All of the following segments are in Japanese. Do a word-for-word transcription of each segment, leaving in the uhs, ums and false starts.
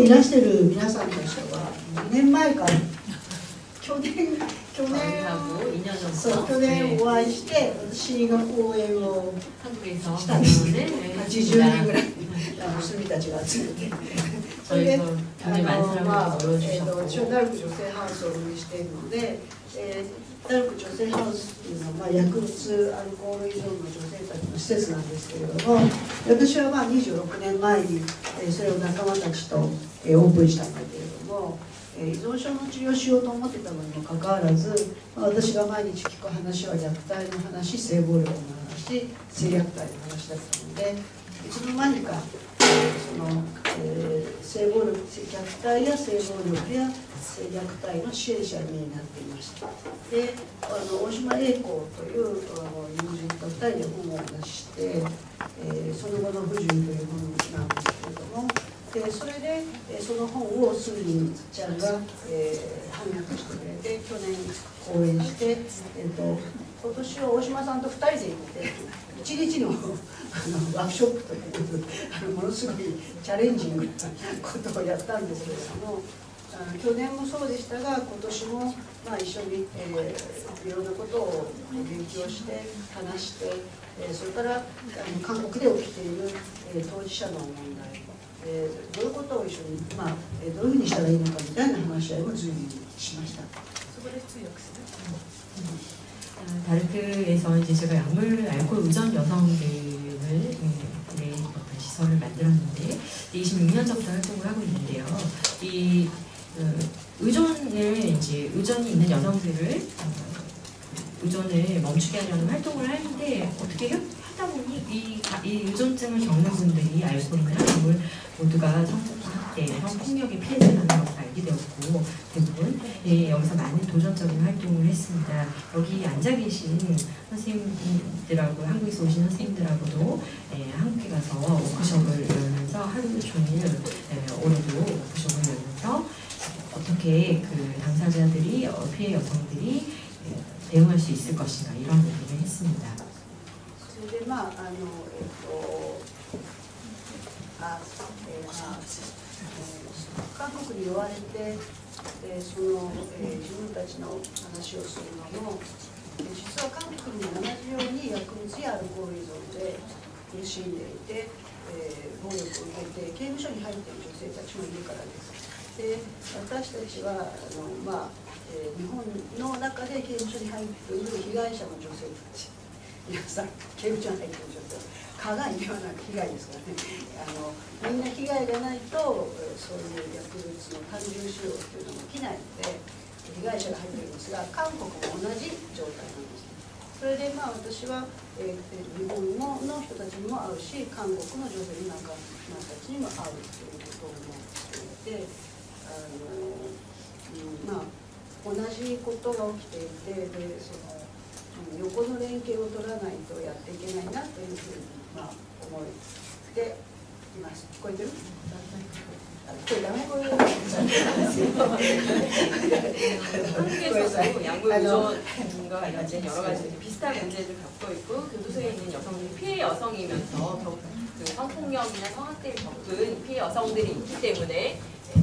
いらしてる皆さんとしてはにねんまえから去年去年そう去年お会いして私が講演をしたんですね。はちじゅうにんぐらい娘たちが集めてそれであのまあえっと私はダルク女性ハウスを運営しているので、えー、ダルク女性ハウスっていうのは、まあ、薬物アルコール依存の女性たちの施設なんですけれども、私はまあにじゅうろくねんまえに、えー、それを仲間たちと、えー、オープンしたんだけれども、えー、依存症の治療をしようと思ってたのにもかかわらず、まあ、私が毎日聞く話は虐待の話、性暴力の話、性虐待の話だったので、いつの間にかその、えー、性暴力、虐待や性暴力や性虐待の支援者になっていました。で、あの大島栄子というあの友人とふたりで本を出して、えー、その後の不自由という本なんですけれども、でそれで、えー、その本をすぐにちゃんが、えー、翻訳してくれて、去年講演して、えー、と今年は大島さんとふたりで行っていちにちのあのワークショップというあのものすごいチャレンジングなことをやったんですけれども、あの去年もそうでしたが、今年も、まあ、一緒に、えー、いろんなことを勉強して話して、えー、それからあの韓国で起きている、えー、当事者の問題、えー、どういうことを一緒に、まあ、えー、どういうふうにしたらいいのかみたいな話し合いも随分しました。そこで通訳する。 다르크에서 이제 제가 약물 알코올 의존 여성들을 네, 어떤 시설을 만들었는데 이십육 년 전부터 활동을 하고 있는데요. 이 어, 의존을 이제 의존이 있는 여성들을 어, 의존을 멈추게 하려는 활동을 하는데 어떻게 하다 보니 이, 이 의존증을 겪는 분들이 알코올이나 약물 모두가 성폭행, 성폭력의 피해자라는 것을 알게 되었고 대부분 예, 여기서 많은 도전적인 활동을 했습니다. 여기 앉아 계신 선생님들하고 한국에서 오신 선생님들하고도 예, 한국에 가서 워크숍을 열면서 하루 종일 예, 올해도 워크숍을 열면서 어떻게 그 당사자들이 어, 피해 여성들이 예, 대응할 수 있을 것인가 이런 얘기를 했습니다. それでまああのえっとあえーまあ韓国に言われて、えー、その、えー、自分たちの話をするのも、えー、実は韓国にも同じように薬物やアルコール依存で苦しんでいて、えー、暴力を受けて刑務所に入っている女性たちもいるからです。で、私たちはあの、まあえー、日本の中で刑務所に入っている被害者の女性たち、皆さん刑務所に入っている女性、加害ではなく被害ですからね。あのみんな被害がないとそういう薬物の単純使用というのも起きないので被害者が入っているんですが、韓国も同じ状態なんです。それでまあ私は、えー、日本の人たちにも会うし、韓国の女性の仲間たちにも会うということを思っていて、あの、うん、まあ同じことが起きていて、でその横の連携を取らないとやっていけないなというふうに、まあ、思っています。聞こえてる？これダメ声なんですよ。 한국에서도 약물 의존과 관련된 여러 가지 비슷한 문제를 겪고 있고, 교도소에 있는 여성들이 피해 여성이면서 더욱 그 성폭력이나 성학대를 겪은 피해 여성들이 있기 때문에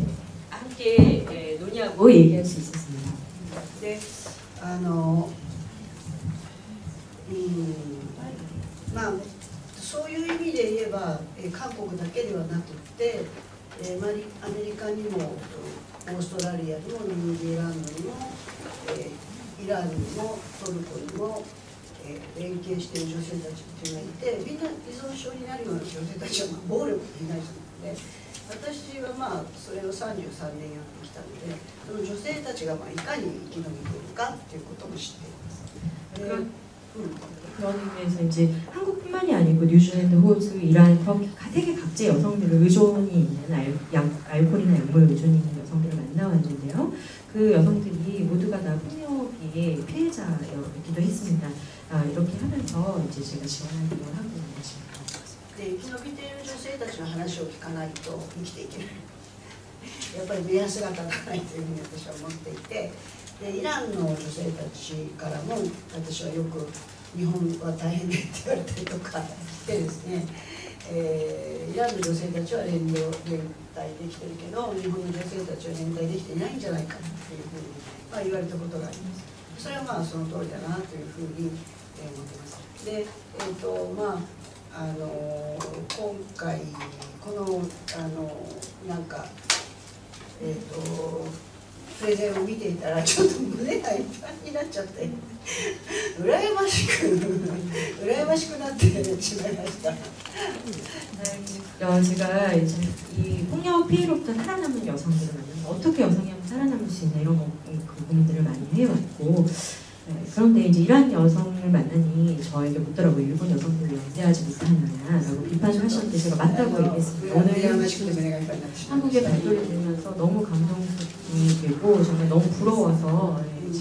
함께 논의하고 얘기할 수 있었습니다. 네, あの、うん、まあそういう意味で言えば、えー、韓国だけではなくて、えー、アメリカにもオーストラリアにもニュージーランドにも、えー、イランにもトルコにも、えー、連携している女性たちっていうのがいて、みんな依存症になるような女性たちは、まあ、暴力被害者なので、私はまあそれをさんじゅうさんねんやってきたので、その女性たちがまあいかに生き延びているかっていうことも知っています。えー 그런 의미에서 이제 한국뿐만이 아니고 뉴질랜드, 호주, 이란, 거기 세계 각지의 여성들을 의존이 있는 알, 약, 알코올이나 약물 의존이 있는 여성들을 만나왔는데요. 그 여성들이 모두가 다 폭력의 피해자이기도 했습니다. 아, 이렇게 하면서 이제 제가 지원하기도 하고 있는 것입니다. 生き延びている女性たちの話を聞かないと生きていけない。やっぱり目安が立たないというふうに私は思っていて、でイランの女性たちからも私はよく日本は大変ねって言われたりとかしてですね、 えー、イランの女性たちは連動連帯できてるけど日本の女性たちは連帯できていないんじゃないかっていうふうに、まあ、言われたことがあります。それはまあその通りだなというふうに、えー、思ってます。で、えーとまああのー、今回このあのー、なんかえっ、ー、とプレゼンを見ていたらちょっと胸がいっぱいになっちゃって羨ましく羨ましくなってしまいました。 어, 제가 이제 이 폭력 피해로부터 살아남은 여성들을 만나서 어떻게 여성이 하면 살아남을 수 있나 이런 거, 그 고민들을 많이 해왔고, 네, 그런데 이제 이러한 여성을 만나니 저에게 묻더라고요. 일본 여성들을 연대하지 못하느냐라고 비판을 하셨는데 제가 맞다고 얘기했습니다. 오늘 한국에 발표를 들으면서 너무 감동이 되고 정말 너무 부러워서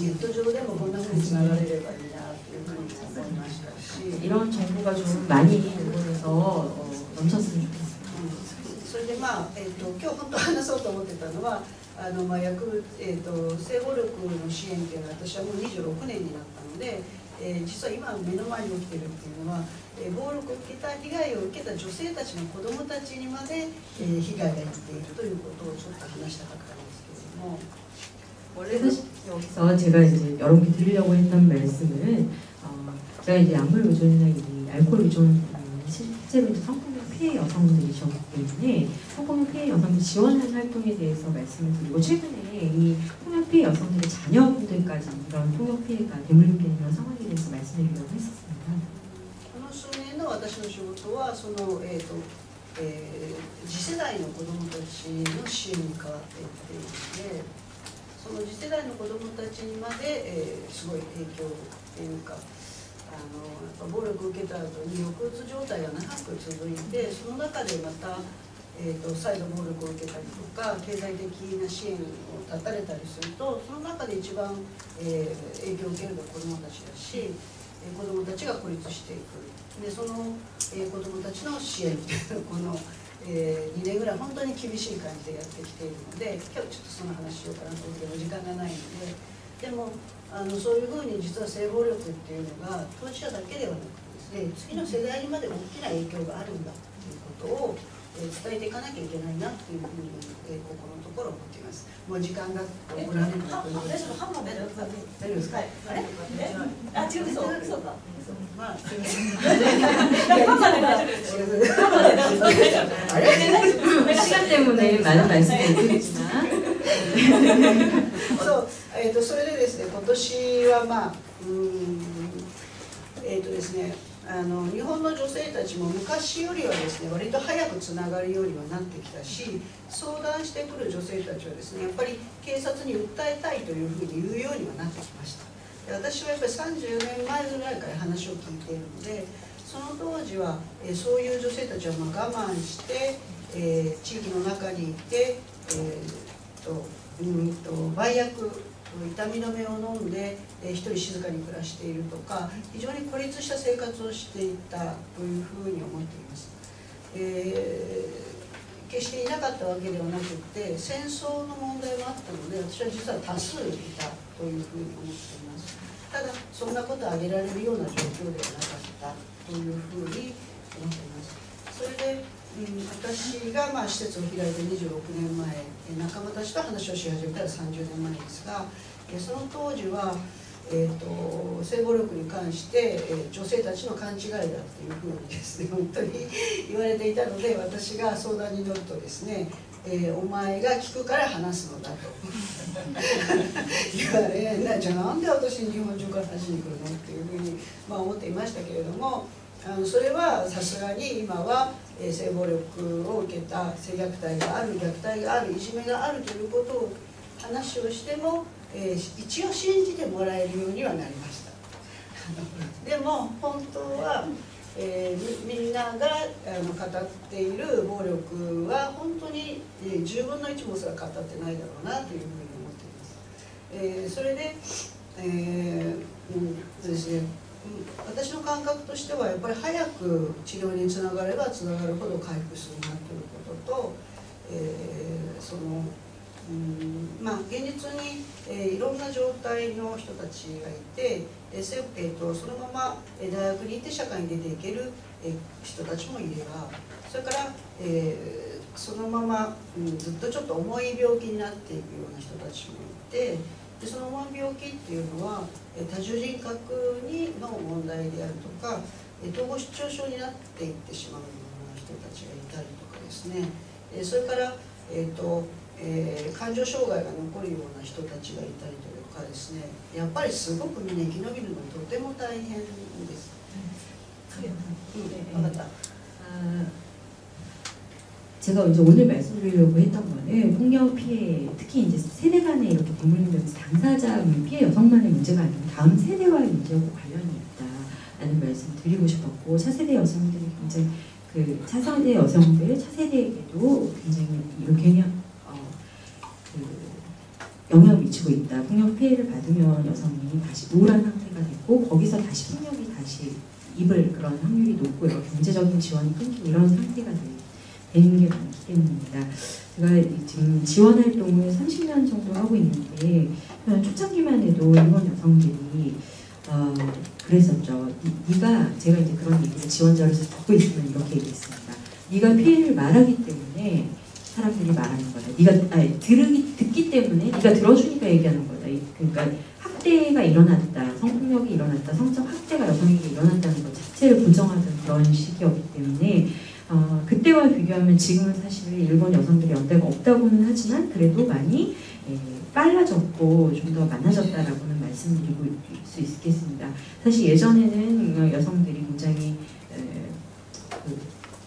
이런 정보가 좀 많이 일본에서 어, 넘쳤으면 좋겠어요. それでまあ、えー、と今日本当話そうと思ってたのはあの、まあ、薬、えー、と性暴力の支援っていうのは私はもうにじゅうろくねんになったので、えー、実は今目の前に起きてるっていうのは、えー、暴力を受けた被害を受けた女性たちの子どもたちにまで、えー、被害がいっているということをちょっと話したかったんですけれども。 원래는 여기서 제가 이제 여러분께 드리려고 했던 말씀은 어, 제가 이제 약물 의존이나 이 알코올 의존 실제로 이제 성폭력 피해 여성들이셨기 때문에 성폭력 피해 여성들 지원하는 활동에 대해서 말씀을 드리고 최근에 이 폭력 피해 여성들의 자녀분들까지 이런 폭력 피해가 되물게 되는 상황에 대해서 말씀드리려고 했었습니다. この数年の私の仕事はその、えーとえー、次世代の子どもたちの支援に変わっていっているので、その次世代の子どもたちにまで、えー、すごい影響っていうか。 あのやっぱ暴力を受けた後に抑うつ状態が長く続いてその中でまた、えー、と再度暴力を受けたりとか経済的な支援を断たれたりするとその中で一番、えー、影響を受けるのは子どもたちだし、えー、子どもたちが孤立していくでその、えー、子どもたちの支援っていうこの、えー、にねんぐらい本当に厳しい感じでやってきているので今日ちょっとその話しようかなと思っても時間がないので。 でもあのそういうふうに実は性暴力っていうのが当事者だけではなくてですね次の世代にまで大きな影響があるんだということを、えー、伝えていかなきゃいけないなというふうに、えー、ここのところ思っています。もう時間がおられるということで。大丈夫ですか？あれ？あ、違うそうそうか。まあ、 시간 때문에 많은 말씀을 드리지만 そう、えーと、それでですね、今年はまあ、うーん、えーとですね、あの日本の女性たちも昔よりはですね、割と早くつながるようにはなってきたし、相談してくる女性たちはですね、やっぱり警察に訴えたいというふうに言うようにはなってきました。で私はやっぱりさんじゅうねんまえぐらいから話を聞いているので、その当時は、えー、そういう女性たちはまあ我慢して、えー、地域の中にいて、えーと うんと売薬痛み止めを飲んで、えー、一人静かに暮らしているとか非常に孤立した生活をしていたというふうに思っています、えー、決していなかったわけではなくて戦争の問題もあったので私は実は多数いたというふうに思っています。ただそんなことを挙げられるような状況ではなかったというふうに思っています。それでうん、私がまあ施設を開いてにじゅうろくねんまえ仲間たちと話をし始めたらさんじゅうねんまえですがその当時は、えー、と性暴力に関して、えー、女性たちの勘違いだというふうにですね本当に言われていたので私が相談に乗るとですね、えー、お前が聞くから話すのだと言われなじゃあなんで私に日本中から話しに来るのっていうふうに、まあ、思っていましたけれどもあのそれはさすがに今はえー、性暴力を受けた性虐待がある虐待があるいじめがあるということを話をしても、えー、一応信じてもらえるようにはなりましたでも本当は、えー、みんながあの語っている暴力は本当に、えー、じゅうぶんのいちもすら語ってないだろうなというふうに思っています、えー、それで、えーうんですね私の感覚としてはやっぱり早く治療につながればつながるほど回復するなということと、えー、そのうんまあ、現実に、えー、いろんな状態の人たちがいて、えーせえー、とそのまま大学に行って社会に出ていける、えー、人たちもいれば、それから、えー、そのまま、うん、ずっとちょっと重い病気になっていくような人たちもいて、でその重い病気っていうのは、えー、多重人格にの問題であるとか、えー、統合失調症になっていってしまうような人たちがいたりとかですね、えー、それから、えーとえー、感情障害が残るような人たちがいたりとかですね、やっぱりすごくみんな生き延びるのとても大変です。 うん、分かった。제가 이제 오늘 말씀드리려고 했던 거는 폭력 피해, 특히 이제 세대 간에 이렇게 대물림되면서 당사자 피해 여성만의 문제가 아니고 다음 세대와의 문제하고 관련이 있다라는 말씀 드리고 싶었고, 차세대 여성들이 굉장히 그 차세대 여성들, 차세대에게도 굉장히 이렇게 어, 그 영향을 미치고 있다. 폭력 피해를 받으면 여성이 다시 우울한 상태가 됐고, 거기서 다시 폭력이 다시 입을 그런 확률이 높고, 경제적인 지원이 끊기고 이런 상태가 돼요. 되는 게 많기 때문입니다. 제가 지금 지원 활동을 삼십 년 정도 하고 있는데, 초창기만 해도 일본 여성들이 어, 그랬었죠. 네가, 제가 이제 그런 얘기를 지원자로서 듣고 있으면 이렇게 얘기했습니다. 네가 피해를 말하기 때문에 사람들이 말하는 거다. 네가 아니, 들으기, 듣기 때문에 네가 들어주니까 얘기하는 거다. 그러니까 학대가 일어났다, 성폭력이 일어났다, 성적 학대가 여성에게 일어났다는 것 자체를 부정하던 그런 시기였기 때문에, 어, 그때와 비교하면 지금은 사실 일본 여성들이 연대가 없다고는 하지만 그래도 많이 예, 빨라졌고 좀 더 많아졌다라고는 말씀드리고 수 있겠습니다. 사실 예전에는 여성들이 굉장히 에, 그,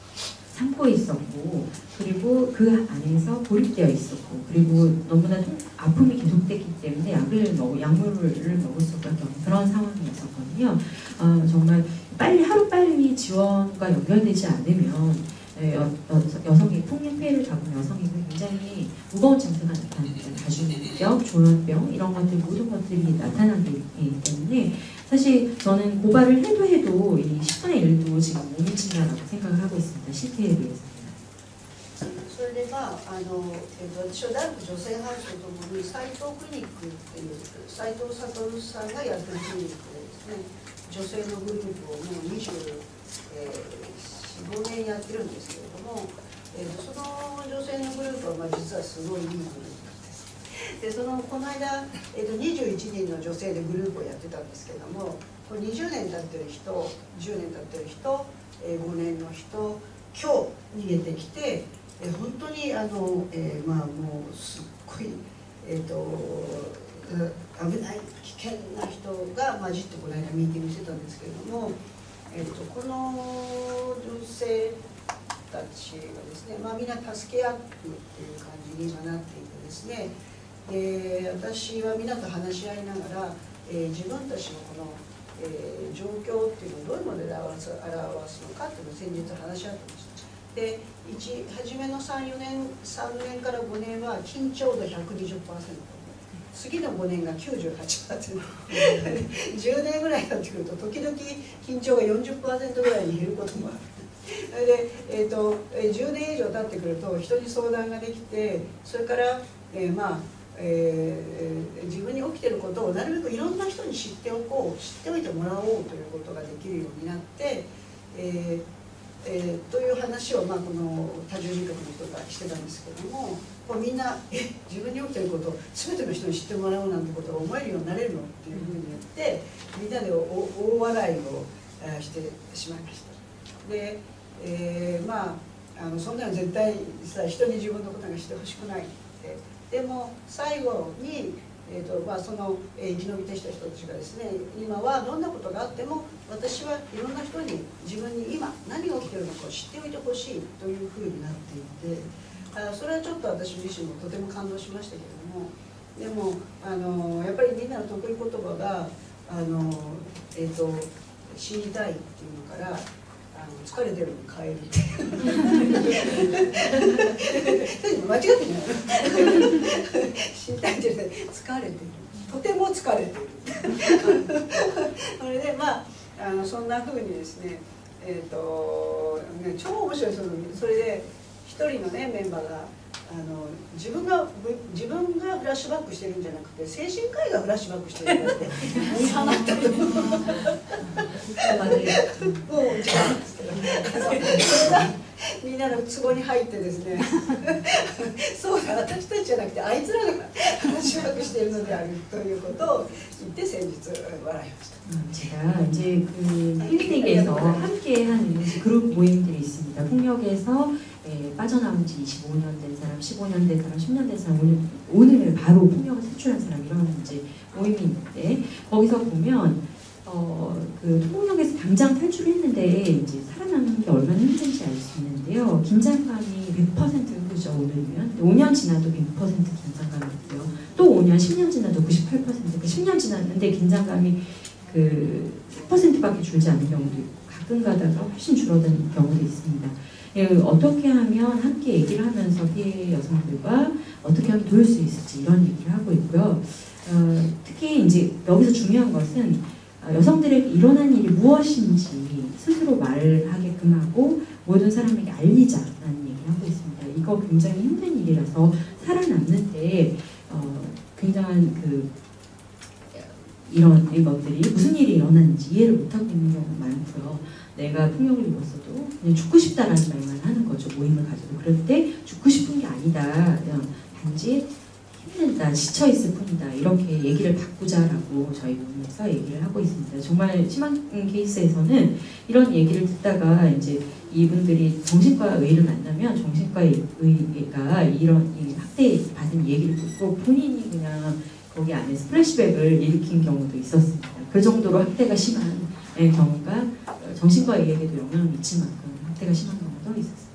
참고 있었고, 그리고 그 안에서 고립되어 있었고, 그리고 너무나 아픔이 계속됐기 때문에 약을 먹, 약물을 먹을 수밖에 없는 그런 상황이었거든요. 어, 정말 빨리 하루빨리 지원과 연결되지 않으면 여, 여, 여성이 폭력 피해를 받은 여성에게 굉장히 무거운 증세가 나타납니다. 다중이병, 조현병 이런 것들 모든 것들이 나타나기 때문에 사실 저는 고발을 해도 해도 이 십분의 일도 지금 못 미친다라고 생각을 하고 있습니다. 실태에 대해서는. それでまああの、えー、と私は大学女性ハウスとともに斉藤クリニックっていう斉藤悟さんがやってるクリニックでですね、女性のグループをもうにじゅうよん、ごねんやってるんですけれども、えー、とその女性のグループはまあ実はすごいいいグループなんです。でそのこの間、えー、とにじゅういちにんの女性でグループをやってたんですけども、これにじゅうねん経ってる人、じゅうねん経ってる人、えー、ごねんの人、今日逃げてきて、えー、本当にあの、えー、まあもうすっごい、えー、と危ない危険な人が混じってこの間ミーティングしてたんですけれども、えー、とこの女性たちがですね、まあ、みんな助け合ってっていう感じに今なっていてですね、えー、私はみんなと話し合いながら、えー、自分たちのこの、えー、状況っていうのをどういうもので表す、表すのかっていうのを先日話し合ってました。で初めのさん、よねん、さんねんからごねんは緊張度 ひゃくにじゅっパーセント、 次のごねんが きゅうじゅうはちパーセント じゅうねんぐらいになってくると時々緊張が よんじゅっパーセント ぐらいに減ることもある。で、えー、とじゅうねん以上経ってくると人に相談ができて、それから、えー、まあ、えー、自分に起きてることをなるべくいろんな人に知っておこう、知っておいてもらおうということができるようになって、えーえー、という話を、まあ、この多重人格の人がしてたんですけども、こうみんなえ自分に起きてることを全ての人に知ってもらうなんてことが思えるようになれるのっていうふうに言って、みんなで大笑いをしてしまいました。で、えー、まああのそんなの絶対さ人に自分のことがしてほしくないって。でも最後にえーとまあ、その、えー、生き延びてきた人たちがですね、今はどんなことがあっても私はいろんな人に自分に今何が起きているのかを知っておいてほしいというふうになっていて、あそれはちょっと私自身もとても感動しましたけれども、でもあのやっぱりみんなの得意言葉があの、えーと死にたいっていうのから、あの疲れてるに変えるって間違ってない死にたいじゃない、疲れてる、とても疲れてるそれでまあ、あのそんなふうにですね、えーとね、超面白いそのそれで一人のねメンバーがあの自分が自分がフラッシュバックしてるんじゃなくて精神科医がフラッシュバックしてるんだって見放ったと思う。もうじゃあみんなの都合に入ってですねそうだ私たちじゃなくてあいつらがフラッシュバックしているのであるということを言って先日笑いました。 제가 이제 그 필리텍에서 함께하는 그룹 모임들이 있습니다. 폭력에서 예, 빠져나온 지 이십오 년 된 사람, 십오 년 된 사람, 십 년 된 사람, 오늘, 오늘 바로 폭력을 탈출한 사람 이런 이제 모임이 있는데 거기서 보면 어, 그 폭력에서 당장 탈출했는데 이제 살아남는 게 얼마나 힘든지 알 수 있는데요. 긴장감이 백 퍼센트 흐르죠. 오늘이면 오 년 지나도 백 퍼센트 긴장감이 있고요. 또 오 년, 십 년 지나도 구십팔 퍼센트, 그 십 년 지났는데 긴장감이 그 사 퍼센트밖에 줄지 않는 경우도 있고 가끔 가다가 훨씬 줄어드는 경우도 있습니다. 예, 어떻게 하면 함께 얘기를 하면서 피해 여성들과 어떻게 하면 도울 수 있을지 이런 얘기를 하고 있고요. 어, 특히 이제 여기서 중요한 것은 여성들에게 일어난 일이 무엇인지 스스로 말하게끔 하고 모든 사람에게 알리자라는 얘기를 하고 있습니다. 이거 굉장히 힘든 일이라서 살아남는데 어, 굉장한 그 이런 것들이 무슨 일이 일어났는지 이해를 못하고 있는 경우가 많고요. 내가 폭력을 입었어도 그냥 죽고 싶다라는 말만 하는 거죠. 모임을 가지고. 그럴 때 죽고 싶은 게 아니다. 단지 힘들다, 지쳐있을 뿐이다. 이렇게 얘기를 바꾸자라고 저희 모임에서 얘기를 하고 있습니다. 정말 심한 케이스에서는 이런 얘기를 듣다가 이제 이분들이 정신과 의를 만나면 정신과 의가 이런 이 학대 받은 얘기를 듣고 본인이 그냥 거기 안에서 플래시백을 일으킨 경우도 있었습니다. 그 정도로 학대가 심한 경우가 정신과에게도 영향을 미칠 만큼 학대가 심한 경우도 있었습니다.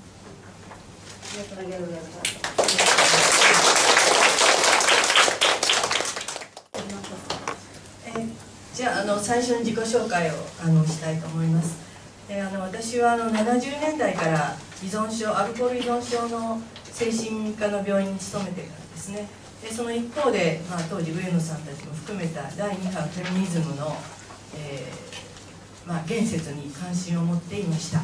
じゃあ、あの最初に自己紹介をあのしたいと思います。であの私はあのななじゅうねんだいから依存症アルコール依存症の精神科の病院に勤めてからですね。でその一方で、まあ、当時上野さんたちも含めただいに波フェミニズムの、えーまあ、言説に関心を持っていました。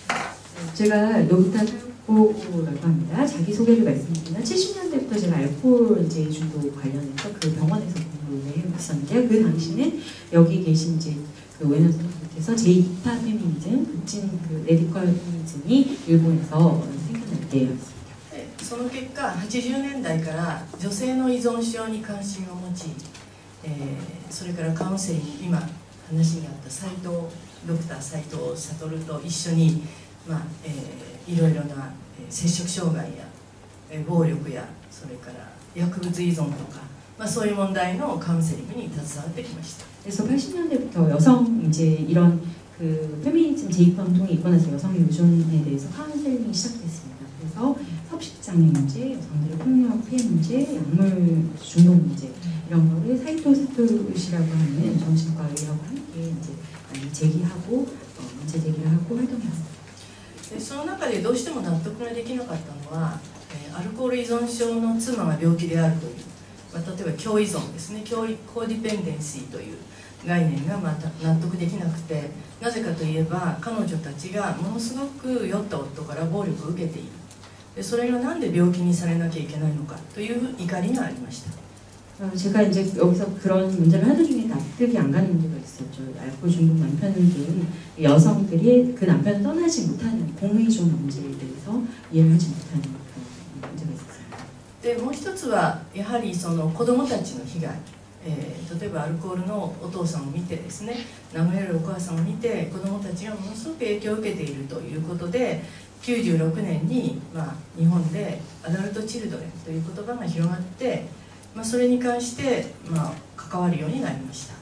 제가 노부타 탁보라고 합니다. 자기소개를 말씀드리면 칠십 년대부터 제가 알코올 이제 중독 관련해서 그 병원에서 근무를 했었는데요. 그 당시는 여기 계신 이제 그 외연 선생님께서 제이 파 페미니즘, 극진 그 레디컬 페미니즘이 일본에서 생겨날 때였습니다. その結果はちじゅうねんだいから女性の依存症に関心を持ち、えー、それからカウンセリング今話にあった斉藤ドクター斉藤悟と一緒に、まあえー、いろいろな摂食障害や、えー、暴力やそれから薬物依存とか、まあ、そういう問題のカウンセリングに携わってきました。 그래서 팔십 년대부터 여성 이제 이런 그 페미니즘 제이파 운동이 있고 나서 여성의 의존에 대해서 카운셀링이 시작됐습니다. 그래서 섭식장애 문제, 여성들의 폭력 피해 문제, 약물 중독 문제 이런 거를 사이토 사토시라고 하는 정신과 의하고 함께 이제 많이 제기하고 어, 문제 제기를 하고 활동했습니다. でその中でどうしても納得ができなかったのは、えー、アルコール依存症の妻が病気であるという、まあ、例えば共依存ですね、共コーディペンデンシーという概念がまた納得できなくて、なぜかといえば彼女たちがものすごく酔った夫から暴力を受けている。 それがなんで病気にされなきゃいけないのかという怒りがありました。 제가 이제 여기서 그런 문제를 하는 중에 납득이 안 가는 문제가 있었죠. 알코올 중독 남편을 둔 여성들이 그 남편을 떠나지 못하는 공의존 문제에 대해서 이해를 하지 못하는 그런 문제가 있었어요. でもう一つはやはりその子どもたちの被害、えー、例えばアルコールのお父さんを見てですね、殴られるお母さんを見て子どもたちがものすごく影響を受けているということで、 きゅうじゅうろくねんに、まあ、日本でアダルトチルドレンという言葉が広がって、まあ、それに関して、まあ、関わるようになりました。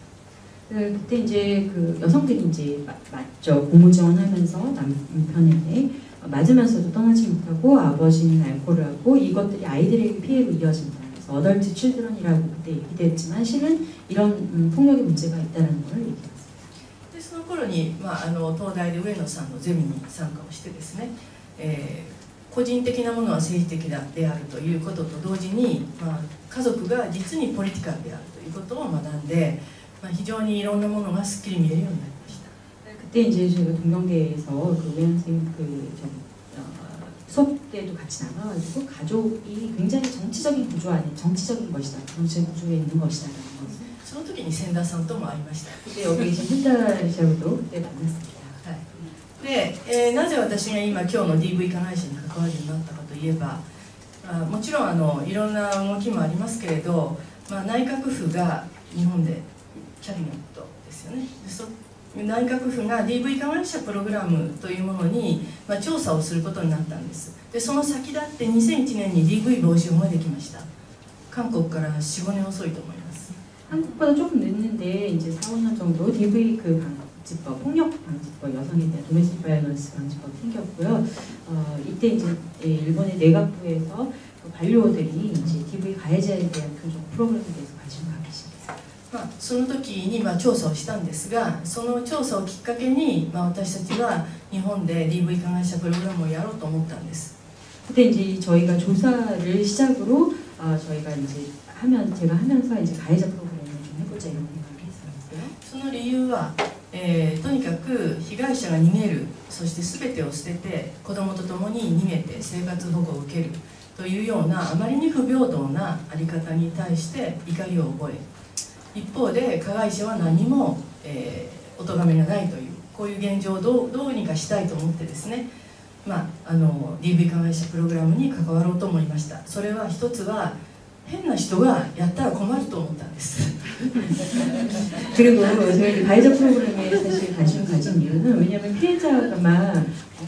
그때 이제 그 여성들이 이제 맞죠. 공무지원하면서 남편에게 맞으면서도 떠나지 못하고 아버지는 알코올을 하고 이것들이 아이들에게 피해로 이어진다. 그래서 어덜트 칠드런이라고 그때 얘기됐지만 실은 이런 음, 폭력의 문제가 있다는 걸 얘기했습니다. でその頃に、まあ、あの東大で上野さんのゼミに参加をしてですね、えー、個人的なものは政治的であるということと同時に、まあ、家族が実にポリティカルであるということを学んで、まあ、非常にいろんなものがすっきり見えるようになりました。 그때 이제 제가 동경대에서 그 외연 선생님 그 좀, 어, 수업 때도 같이 나가가지고 가족이 굉장히 정치적인 구조 안에 정치적인 것이다, 정치적 구조에 있는 것이다라는 것을. その時に千田さんとも会いました。 그때 여기 계신 펜다시아로도 그때 만났습니다. はい、で、えーなぜ私が今今日の ディーブイ 加害者に関わるようになったかといえば、あもちろんあのいろんな動きもありますけれど、まあ、内閣府が日本でキャビネットですよね。でそ内閣府が ディーブイ 加害者プログラムというものに、まあ、調査をすることになったんです。でその先立ってにせんいちねんに ディーブイ 防止法ができました。韓国からよん、ごねん遅いと思います。 한국보다 조금 늦는데 이제 사, 오 년 정도 디브이 그 방지법, 폭력 방지법, 여성에 대한 도메스틱 바이올런스 방지법 생겼고요. 어, 이때 이제 일본의 내각부에서 그 관료들이 이제 디브이 가해자에 대한 교정 프로그램에 대해서 관심을 갖기 시작했어요. まあ、その時にまあ調査をしたんですが、その調査をきっかけに、まあ、私たちは日本で ディーブイ 加害者プログラムをやろうと思ったんです。 그때 이제 저희가 조사를 시작으로 어, 저희가 이제 하면 제가 하면서 이제 가해자 프로그램을 좀 해보자 이런 생각을 했었어요. その理由は、えーとにかく被害者が逃げる、そして全てを捨てて子供と共に逃げて生活保護を受けるというようなあまりに不平等なあり方に対して怒りを覚え、一方で加害者は何も、えー、お咎めがないというこういう現状をどう、どうにかしたいと思ってですね、まあ、あの ディーブイ 加害者プログラムに関わろうと思いました。それは一つは変な人がやったら困ると思ったんです。 그리고 저희 가해자 프로그램에 사실 관심을 가진 이유는 왜냐하면 피해자가 막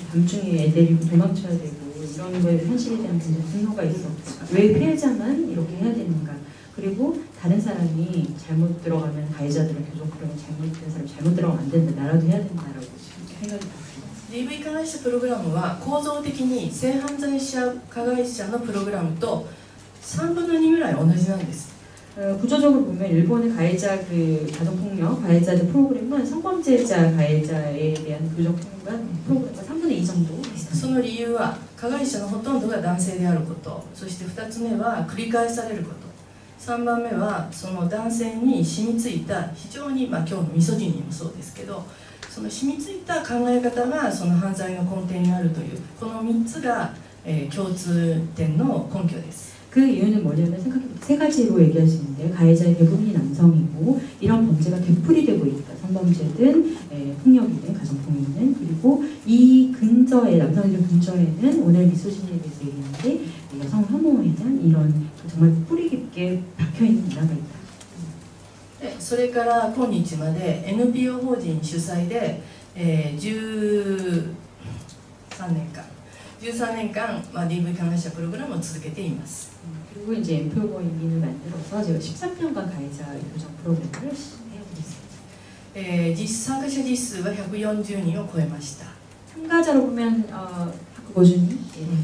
밤중에 애 데리고 도망쳐야 되고 이런 거에 현실에 대한 굉장히 분노가 있어. 왜 피해자만 이렇게 해야 되는가? 그리고 다른 사람이 잘못 들어가면 가해자들은 교정 프로그램에 잘못된 사람 잘못 들어가면 안 된다. 나라도 해야 된다라고 생각이 들었어요. ディーブイ 加害者プログラムは構造的に性犯罪者加害者のプログラムとさんぶんのにぐらい同じなんです。 어, 구조적으로 보면 일본의 가해자 그 가정폭력 가해자들 프로그램은 성범죄자 가해자에 대한 교정 프로그램과 삼분의 이 정도 비슷합니다. その理由は加害者のほとんどが男性であること、そしてふたつめは繰り返されること、さんばんめはその男性に染みついた非常に、まあ、今日のミソジニーもそうですけど、その染みついた考え方がその犯罪の根底にあるというこのみっつが、えー、共通点の根拠です。 그 이유는 뭐냐면 생각해보면 세 가지로 얘기할 수 있는데 가해자의 대부분이 남성이고 이런 범죄가 되풀이되고 있다. 성범죄든 에, 폭력이든 가정폭력이든 그리고 이 근저에 남성들 근저에는 오늘 미소진에 대해서 얘기했는데 여성 혐오에 대한 이런 정말 뿌리 깊게 박혀있는 문화가 있다. でそれから今日まで エヌピーオー 法人主催で、えー、じゅうさんねんかんじゅうさんねんかん、まあ、ディーブイ 加害者プログラムを続けています。 그리고 이제 엠플로버인민을 만들어서 제가 십삼 년간 가해자 교정 프로그램을 해오고 있습니다. えー、実参加者実数はひゃくよんじゅうにんを超えました。 참가자로 보면 어, 학교 고준이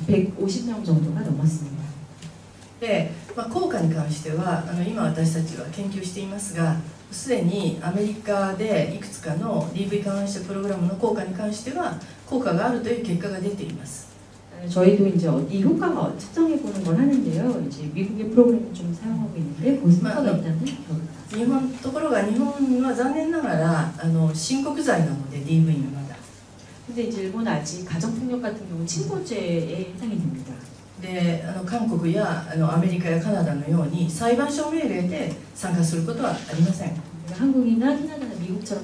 백오십 명 정도가 넘었습니다. で、まあ、効果に関してはあの今私たちは研究していますが、すでにアメリカでいくつかの ディーブイ 加害者プログラムの効果に関しては効果があるという結果が出ています。 저희도 이제 이 효과가 측정해 보는 걸 하는데요. 이제 미국의 프로그램을 좀 사용하고 있는데 거기서 효과가 있다는 결과. 日本ところが日本は残念ながらあの申告罪なので ディーブイ がまだ。 근데 이제 일본은 아직 가정폭력 같은 경우 친고죄에 해당이 됩니다. であの韓国やあのアメリカやカナダのように裁判所命令で参加することはありません。 한국이나 캐나다나 미국처럼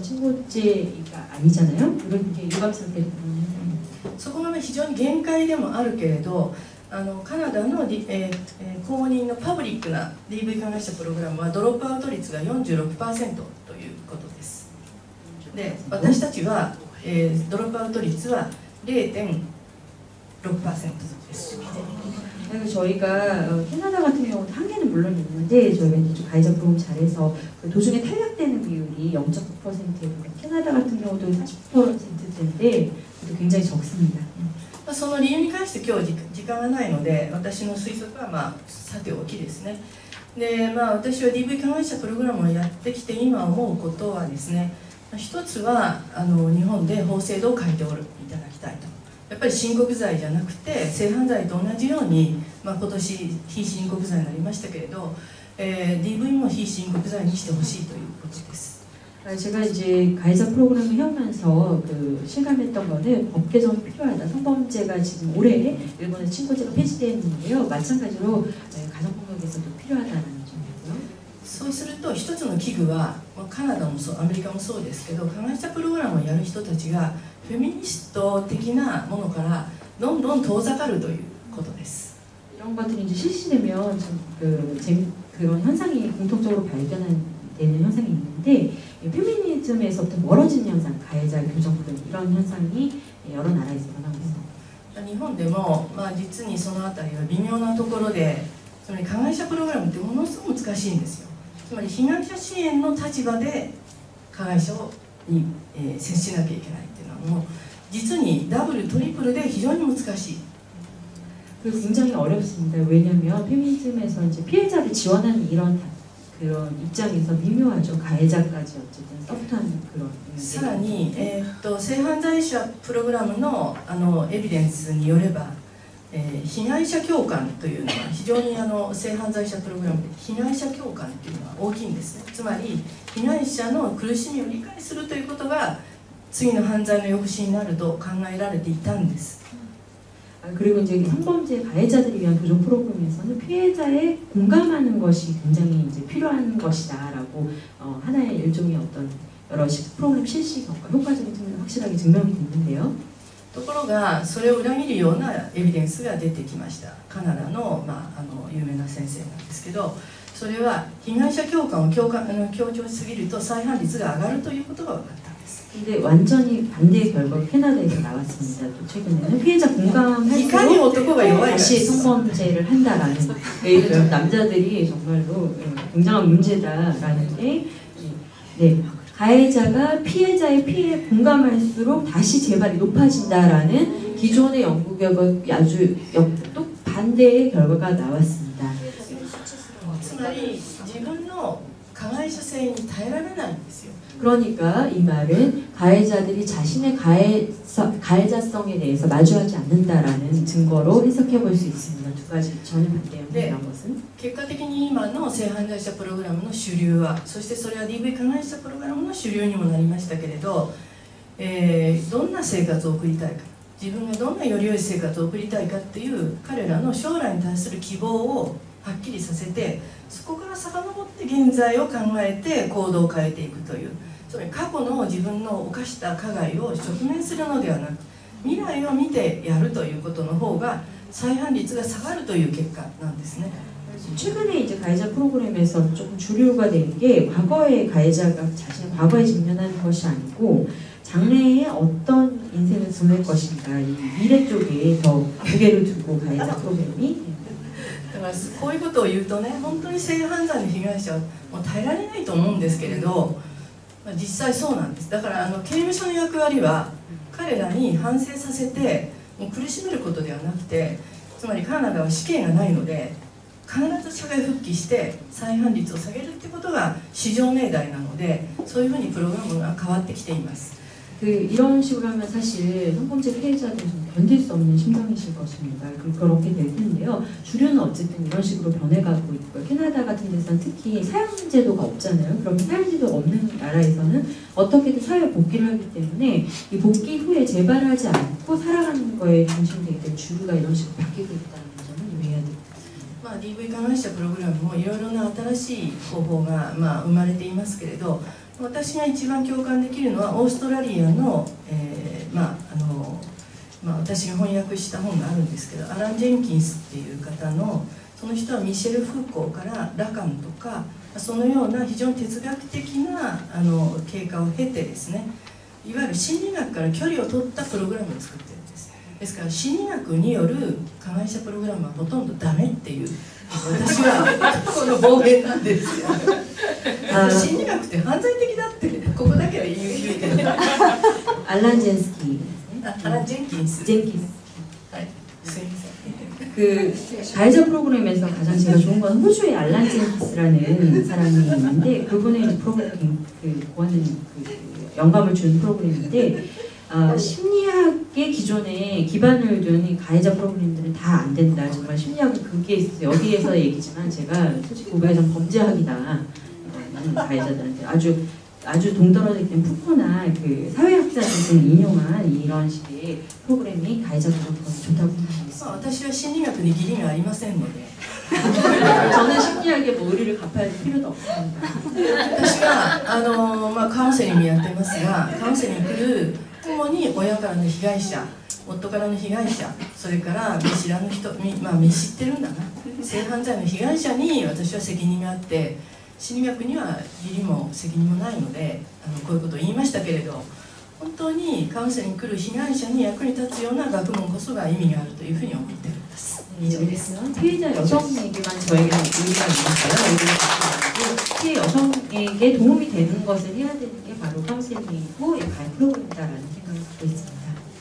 친고죄가 아니잖아요. 그런 게 유감스럽게 되는 현상입니다. そこが非常に限界でもあるけれど、あのカナダの、えーえー、公認のパブリックな ディーブイ 加害者プログラムはドロップアウト率が よんじゅうろくパーセント ということです。で、私たちは、えー、ドロップアウト率は ゼロてんろくパーセント です。 그래서 저희가 캐나다 같은 경우도 한계는 물론 있는데 저희가 이제 좀 가해자 프로그램 잘해서 그 도중에 탈락되는 비율이 영 점 구 퍼센트예요. 캐나다 같은 경우도 사십 퍼센트대인데 굉장히 적습니다. その理由に関して今日時間がないので私の推測はまあさておきですね。で、まあ、私は ディーブイ 加害者プログラムをやってきて今思うことはですね、一つはあの日本で法制度を変えておるいただきたいと。やっぱり申告罪じゃなくて性犯罪と同じように、まあ、今年非申告罪になりましたけれど、えー、ディーブイ も非申告罪にしてほしいということです。 제가 이제 가해자 프로그램을 해오면서 그 실감했던 거는 법 개정이 필요하다. 성범죄가 지금 올해 일본의 친고죄가 폐지되었는데요. 마찬가지로 가정폭력에서도 필요하다는 점이고요. そうすると一つの危惧はカナダもそうアメリカもそうですけど、加害者プログラムをやる人たちがフェミニスト的なものからどんどん遠ざかるということです。 이런 것들이 이제 실시되면 좀 그 그런 현상이 공통적으로 발견되는 현상이 있는데 페미니즘에서부터 멀어지는 현상, 가해자 교정 프로그램 이런 현상이 여러 나라에서 일어나고 있습니다. 日本でもまあ実にそのあたりは微妙なところで、つまり加害者プログラムってものすごく難しいんですよ。つまり被害者支援の立場で加害者に、えー、接しなきゃいけないっていうのはもう実にダブルトリプルで非常に難しい。 그리고 굉장히 어렵습니다. 왜냐하면 페미니즘에서 이제 피해자를 지원하는 이런 그런 입장에서 미묘하죠. 가해자까지 어쨌든 서브트하는 그런. さらに、えー、っと性犯罪者プログラムのあのエビデンスによれば、えー、被害者共感というのは非常にあの性犯罪者プログラムで被害者共感というのは大きいんですね。つまり被害者の苦しみを理解するということが次の犯罪の抑止になると考えられていたんです。 그리고 이제 성범죄 가해자들을 위한 교정 프로그램에서는 피해자의 공감하는 것이 굉장히 이제 필요한 것이다라고 어, 하나의 일종의 어떤 여러 프로그램 실시 효과, 효과적인 측면이 확실하게 증명이 됐는데요. ところがそれを裏切るようなエビデンスが出てきました。カナダの、まあ、あの有名な先生なんですけど、それは被害者共感を強化あの強調しすぎると再犯率が上がるということが分かったんです。 근데 완전히 반대의 결과가 캐나다에서 나왔습니다. 또 최근에는 피해자 공감할수록 다시 성범죄를 한다라는 남자들이 정말로 굉장한 문제다라는 게 네, 가해자가 피해자의 피해에 공감할수록 다시 재발이 높아진다라는 기존의 연구 결과 아주 또 반대의 결과가 나왔습니다. つまり自分の加害者性に耐えられないんですよ。 그러니까 이 말은 가해자들이 자신의 가해서, 가해자성에 대해서 마주하지 않는다라는 증거로 해석해 볼 수 있습니다. 두 가지 전혀 반대합니다. 것은 結果的に今の性犯罪者プログラムの主流は、そしてそれは ディーブイ 加害者プログラムの主流にもなりましたけれど、えー、どんな生活を送りたいか、自分がどんなより良い生活を送りたいかっていう彼らの将来に対する希望をはっきりさせて、そこから遡って現在を考えて行動を変えていくという、つまり過去の自分の犯した加害を直面するのではなく、未来を見てやるということの方が再犯率が下がるという結果なんですね。 최근에 이제 가해자 프로그램에서 조금 주류가 된 게 과거의 가해자가 자신의 과거에 직면하는 것이 아니고 장래에 어떤 인생을 보낼 것인가 이 미래 쪽에 더 무게를 두고 가해자 프로그램이 だからこういうことを言うとね、本当に性犯罪の被害者はもう耐えられないと思うんですけれど、まあ、実際そうなんです。だからあの刑務所の役割は彼らに反省させてもう苦しめることではなくて、つまりカナダは死刑がないので必ず社会復帰して再犯率を下げるってことが至上命題なので、そういうふうにプログラムが変わってきています。 그 이런 식으로 하면 사실 성범죄 피해자들은 좀 견딜 수 없는 심정이실 것입니다. 그 그렇게 될 텐데요. 주류는 어쨌든 이런 식으로 변해가고 있고요. 캐나다 같은 데서는 특히 사형제도가 없잖아요. 그럼 사형제도가 없는 나라에서는 어떻게든 사회 복귀를 하기 때문에 이 복귀 후에 재발하지 않고 살아가는 거에 중심되어 있는 주류가 이런 식으로 바뀌고 있다는 점을 유의해야 됩니다. まあ、ディーブイ 加害者プログラムもいろいろな新しい方法が、まあ、生まれていますけれど、私が一番共感できるのはオーストラリアの、えーまああのまあ、私が翻訳した本があるんですけど、アラン・ジェンキンスっていう方の、その人はミシェル・フーコーからラカンとかそのような非常に哲学的なあの経過を経てですね、いわゆる心理学から距離を取ったプログラムを作ってるんです。ですから心理学による加害者プログラムはほとんどダメっていう、私はこの暴言なんですよ。心理学って犯罪的だってここだけは言う言うけど。 알란 젠스키. 알란 젠킨스. 젠킨스. はい。すいません。 그 가해자 프로그램에서 가장 제가 좋은 건 호주의 알란 젠킨스라는 사람이 있는데 그분의 이제 프로그램 그 고하는 그 영감을 준 프로그램인데 아, 심리학의 기존에 기반을 둔 이 가해자 프로그램들은 다 안 된다. 정말 심리학은 그게 있어요. 여기에서 얘기지만 제가 솔직히 고백하자면 범죄학이다. 가해자들한테 아주 아주 동떨어져 있던 푸코나 그 사회학자들 등 인용한 이런 식의 프로그램이 가해자가 더 좋다고 생각합니다. 私は心理学に義理がありませんので 저는 심리학에 뭐 의리를 갚아야 할 필요도 없습니다. 私があの、まあ、カウンセリングやってますがカウンセリング来る主に親からの被害者夫からの被害者それから見知らぬ人、まあ、見知ってるんだな性犯罪の被害者に私は責任があって心理学には義理も責任もないのであのこういうことを言いましたけれど本当にカウンセリング来る被害者に役に立つような学問こそが意味があるというふうに思っています。 이제는 피해자 여성에게만 저에게는 의미가 있는데요. 의미가 있고 피해 여성에게 도움이 되는 것을 해야 되는 게 바로 카운셀링이고 가해 프로그램이다라는 생각을 갖고 있습니다.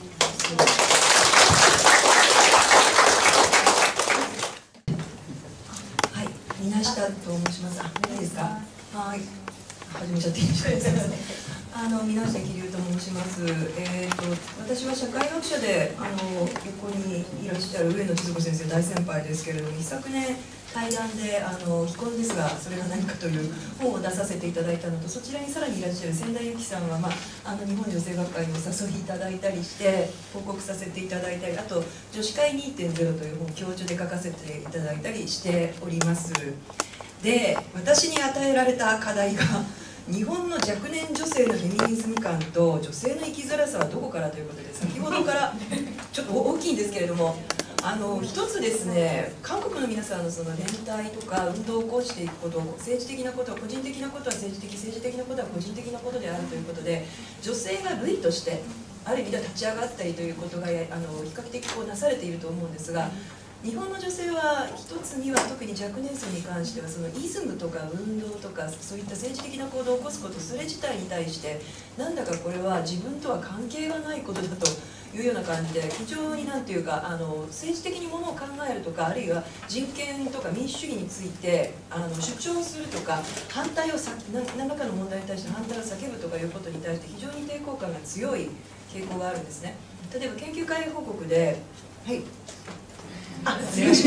はい、水下と申します。あ、いいですか。はい、始めちゃっていいですか。あの水下桐生と申します。えっ、と私は社会学者であの横にいらっしゃる上野千鶴子先生大先輩ですけれども、一昨年対談であの非婚ですがそれが何かという本を出させていただいたのと、そちらにさらにいらっしゃる千田由紀さんは、まあ、あの日本女性学会にお誘いいただいたりして報告させていただいたり、あと女子会 にてんゼロ という本を教授で書かせていただいたりしております。で、私に与えられた課題が日本の若年女性のフェミニズム感と女性の生きづらさはどこからということで、先ほどからちょっと大きいんですけれども、あの一つですね、韓国の皆さんのその連帯とか運動を起こしていくこと、政治的なことは個人的なことは政治的、政治的なことは個人的なことであるということで、女性が類としてある意味では立ち上がったりということがあの比較的こうなされていると思うんですが、日本の女性は一つには特に若年層に関してはそのイズムとか運動とかそういった政治的な行動を起こすこと、それ自体に対してなんだかこれは自分とは関係がないことだというような感じで、非常になんていうかあの政治的にものを考えるとか、あるいは人権とか民主主義についてあの主張するとか、反対をさ何らかの問題に対して反対を叫ぶとかいうことに対して非常に抵抗感が強い傾向があるんですね。例えば研究会報告で、はい。 아,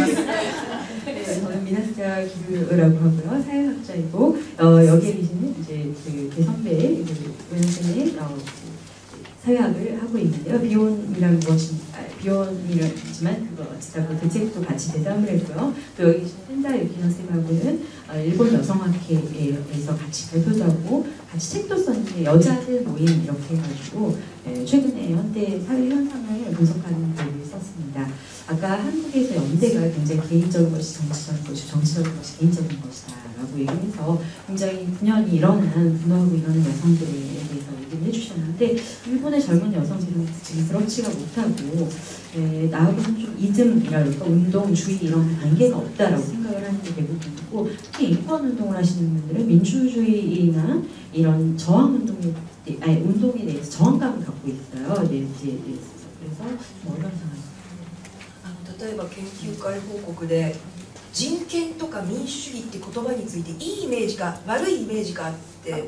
저는 미나스카 기루라고 하고요. 사회학자이고 어, 여기에 계시는 이제 그 대선배 그 원생의 어, 사회학을 하고 있는데요. 비혼이란 무엇인 아, 비혼이지만 그거 어찌다 그 대책도 같이 대담을 했고요. 또 여기 계신 펜다 유키노 쌤하고는 어, 일본 여성학회에서 같이 발표도 하고 같이 책도 썼는데 여자들 모임 이렇게 해가지고 예, 최근에 현대 사회 현상을 분석하는 글을 썼습니다. 아까 한국에서 연대가 굉장히 개인적인 것이 정치적인 것이 정치적인 것이 개인적인 것이다 라고 얘기해서 굉장히 분연히 일어난 분노하고 일어나는 여성들에 대해서 얘기를 해주셨는데, 일본의 젊은 여성들은 지금 그렇지가 못하고 에, 나하고는 좀 이즘이랄까 운동주의 이런 관계가 없다라고 생각을 하는 게 대부분이고, 특히 인권운동을 하시는 분들은 민주주의나 이런 저항운동에 아니 운동에 대해서 저항감을 갖고 있어요. 네, 이제, 네, 그래서 좀 어려운 상황입니다. 例えば研究会報告で人権とか民主主義って言葉についていいイメージか悪いイメージかって、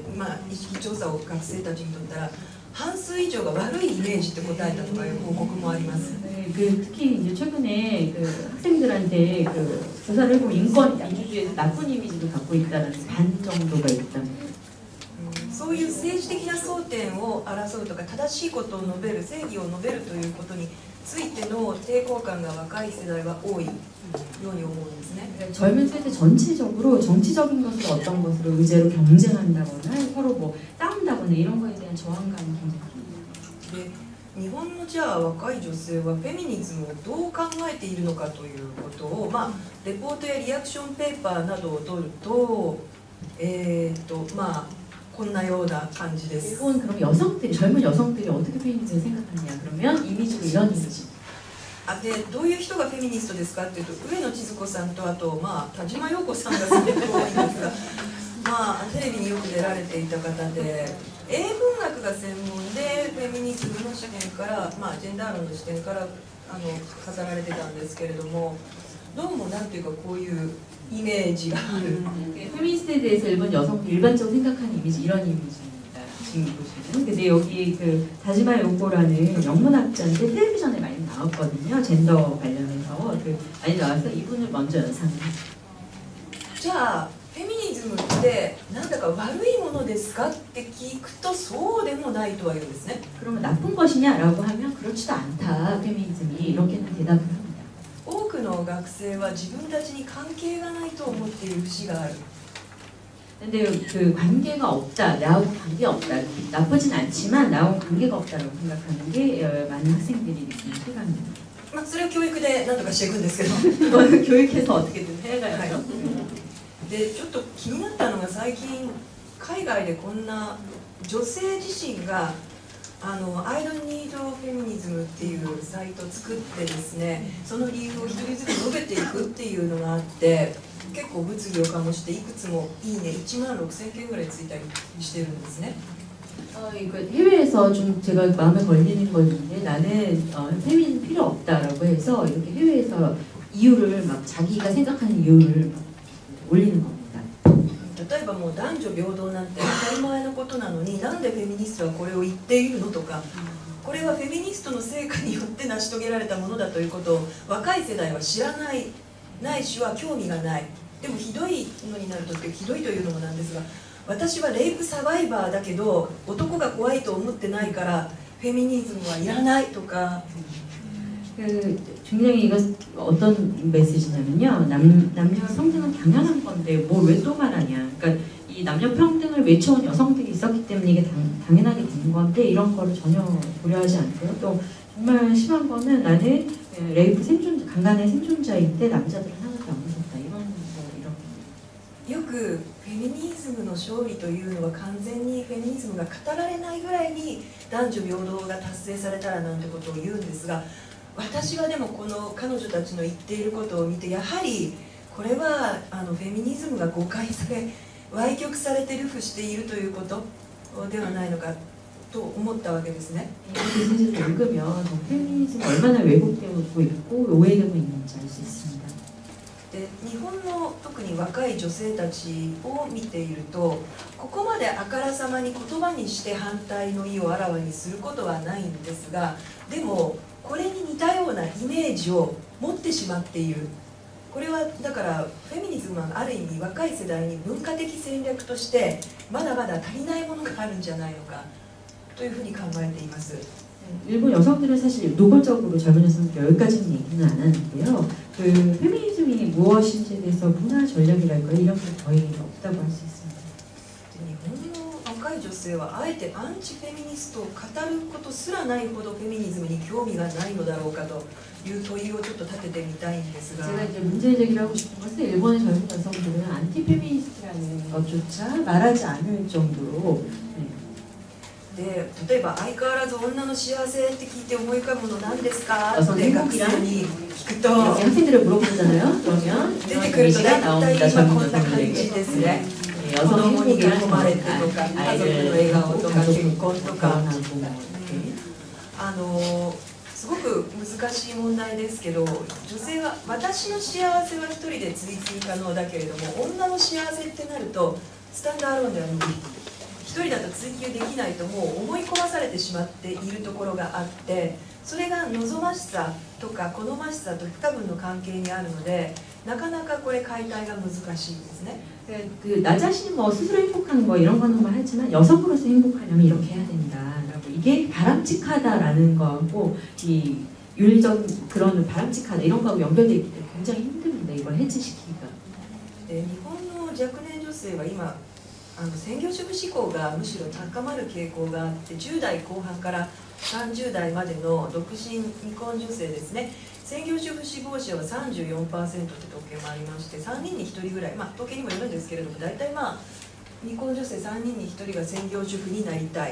まあ、意識調査を学生たちにとったら半数以上が悪いイメージって答えたとかいう報告もあります。 네, 그 특히 이제 최근에 그 학생들한테 그 조사를 해보면 인권 민주주의에서 나쁜 이미지도 갖고 있다는 반 정도가 있다. そういう政治的な争点を争うとか正しいことを述べる正義を述べるということについての抵抗感が若い世代は多いように思うんですね。 젊은 세대 전체적으로 정치적인 것을 어떤 것으로 의제로 경쟁한다거나 서로 뭐 싸운다거나 이런 거에 대한 저항감이 굉장히 큽니다. 日本のじゃあ若い女性はフェミニズムをどう考えているのかということを、まあ、レポートやリアクションペーパーなどを取ると、えーっとまあこんなような感じです。 일본 그럼 여성들이 젊은 여성들이 어떻게 페미니즘을 생각하느냐 그러면 이미지로 이런 이미지. あでどういう人がフェミニストですかっていうと、上野千鶴子さんとあとまあ田島陽子さんがすごく多いんですが、まあテレビによく出られていた方で、英文学が専門でフェミニズムの視点からまあジェンダー論の視点からあの語られてたんですけれども、どうもなんていうかこういうイメージがある。 페미니스트에 대해서 일본 여성들 일반적으로 생각하는 이미지 이런 이미지입니다. 지금 보시면. 근데 여기 그 다지마 요코라는 영문학자인데 텔레비전에 많이 나왔거든요. 젠더 관련해서 그 많이 나와서 이분을 먼저 연상을 했어요. じゃあフェミニズズムってなんだか悪いものですかって聞くとそうでもないとは言うんですね。 그러면 나쁜 것이냐라고 하면 그렇지도 않다. 페미니즘이 이렇게는 대답을 합니다. 多くの学生は自分たちに関係がないと思っている節がある。 근데 그 관계가 없다, 나하고 관계 없다, 나쁘진 않지만 나하고 관계가 없다라고 생각하는 게 어, 많은 학생들이 느끼는 시각입니다. まあそれを教育で何とかしていくんですけど 그거는 교육해서 어떻게든 해가야죠. でちょっと気になったのが最近海外でこんな女性自身があの I don't need feminism っていうサイトを作ってですね、その理由を一人ずつ述べていくっていうのがあって結構物議を醸していくつもいいねいちまんろくせんけんぐらいついたりしてるんですね。 어, 이거 해외에서 좀 제가 마음에 걸리는 건데 나는 어, 페미니즘 필요 없다라고 해서 이렇게 해외에서 이유를 막 자기가 생각하는 이유를 막 올리는 겁니다. 例えばもう男女平等なんて当たり前のことなのになんでフェミニストはこれを言っているのとか、これはフェミニストの成果によって成し遂げられたものだということを若い世代は知らないないしは興味がない。でもひどいのになるとってひどいというのもなんですが、私はレイプサバイバーだけど男が怖いと思ってないからフェミニズムはいらないとか。 그 굉장히 이거 어떤 메시지냐면요, 남, 남녀 성등은 당연한 건데 뭘 왜 또 말하냐. 그러니까 이 남녀 평등을 외쳐온 여성들이 있었기 때문에 이게 당, 당연하게 된 건데 이런 거를 전혀 고려하지 않고요. 또 정말 심한 거는 나는 레이프 생존 강간의 생존자인데 남자들은 하나도 안 무섭다 이런 거 이런. よくフェミニズムの勝利というのは完全にフェミニズムが語られないぐらいに男女平等が達成されたらなんてことを言うんですが、私はでもこの彼女たちの言っていることを見てやはりこれはあのフェミニズムが誤解され歪曲されてルフしているということではないのかと思ったわけですね。 이 메시지를 읽으면 페미니즘이 얼마나 왜곡되고 있고 오해되고 있는지 알 수 있습니다. で日本の特に若い女性たちを見ているとここまであからさまに言葉にして反対の意をあらわにすることはないんですが、でもこれに似たようなイメージを持ってしまっている。これはだからフェミニズムはある意味若い世代に文化的戦略としてまだまだ足りないものがあるんじゃないのかというふうに考えています。 일본 여성들은 사실 노골적으로 젊은 여성들 여기까지는 얘기는 안 하는데요. 그 페미니즘이 무엇인지에 대해서 문화 전략이랄까 이런 게 거의 없다고 할 수 있습니다. 日本の若い女性はあえてアンチフェミニストを語ることすらないほどフェミニズムに興味がないのだろうかという問いをちょっと立ててみたいんですが、 제가 이제 문제 제기를 하고 싶은 것은 일본의 젊은 여성들은 안티 페미니스트라는 것조차 말하지 않을 정도로. 네. で例えば相変わらず女の幸せって聞いて思い浮かぶもの何ですかあそうって学生に聞くと 이렇게 학생들을 물어보잖아요. 그러면 出てくると大 얘기가 体 나옵니다. 今 젊은 こんな感じ 여성들에게. ですね。 네, 子供に囲 여성 まれ 행복이란 てとか家族の 아이를 笑顔とか 가족 結婚とか、 결혼하고 뭐 이렇게. あのすごく難しい問題ですけど、女性は私の幸せは一人で追求可能だけれども女の幸せってなるとスタンドアローンでは無理、一人だと追求できないともう思い込まされてしまっているところがあって、それが望ましさとか好ましさと不可分の関係にあるのでなかなかこれ解体が難しいんですね。 그 나 자신이 뭐 스스로 행복한 거 이런 거는 뭐 하지만 여성으로서 행복하려면 이렇게 해야 된다라고 이게 바람직하다라는 거하고 이 윤리적 그런 바람직하다 이런 거하고 연결돼 있기 때문에 굉장히 힘듭니다. 이걸 해지시키기가. で日本の若年女性は今あの専業主婦志向がむしろ高まる傾向があって、じゅう代後半からさんじゅう代までの独身未婚女性ですね、専業主婦志望者は さんじゅうよんパーセント って統計もありまして、さんにんにひとりぐらい、まあ統計にもよるんですけれども、大体まあ未婚女性さんにんにひとりが専業主婦になりたい。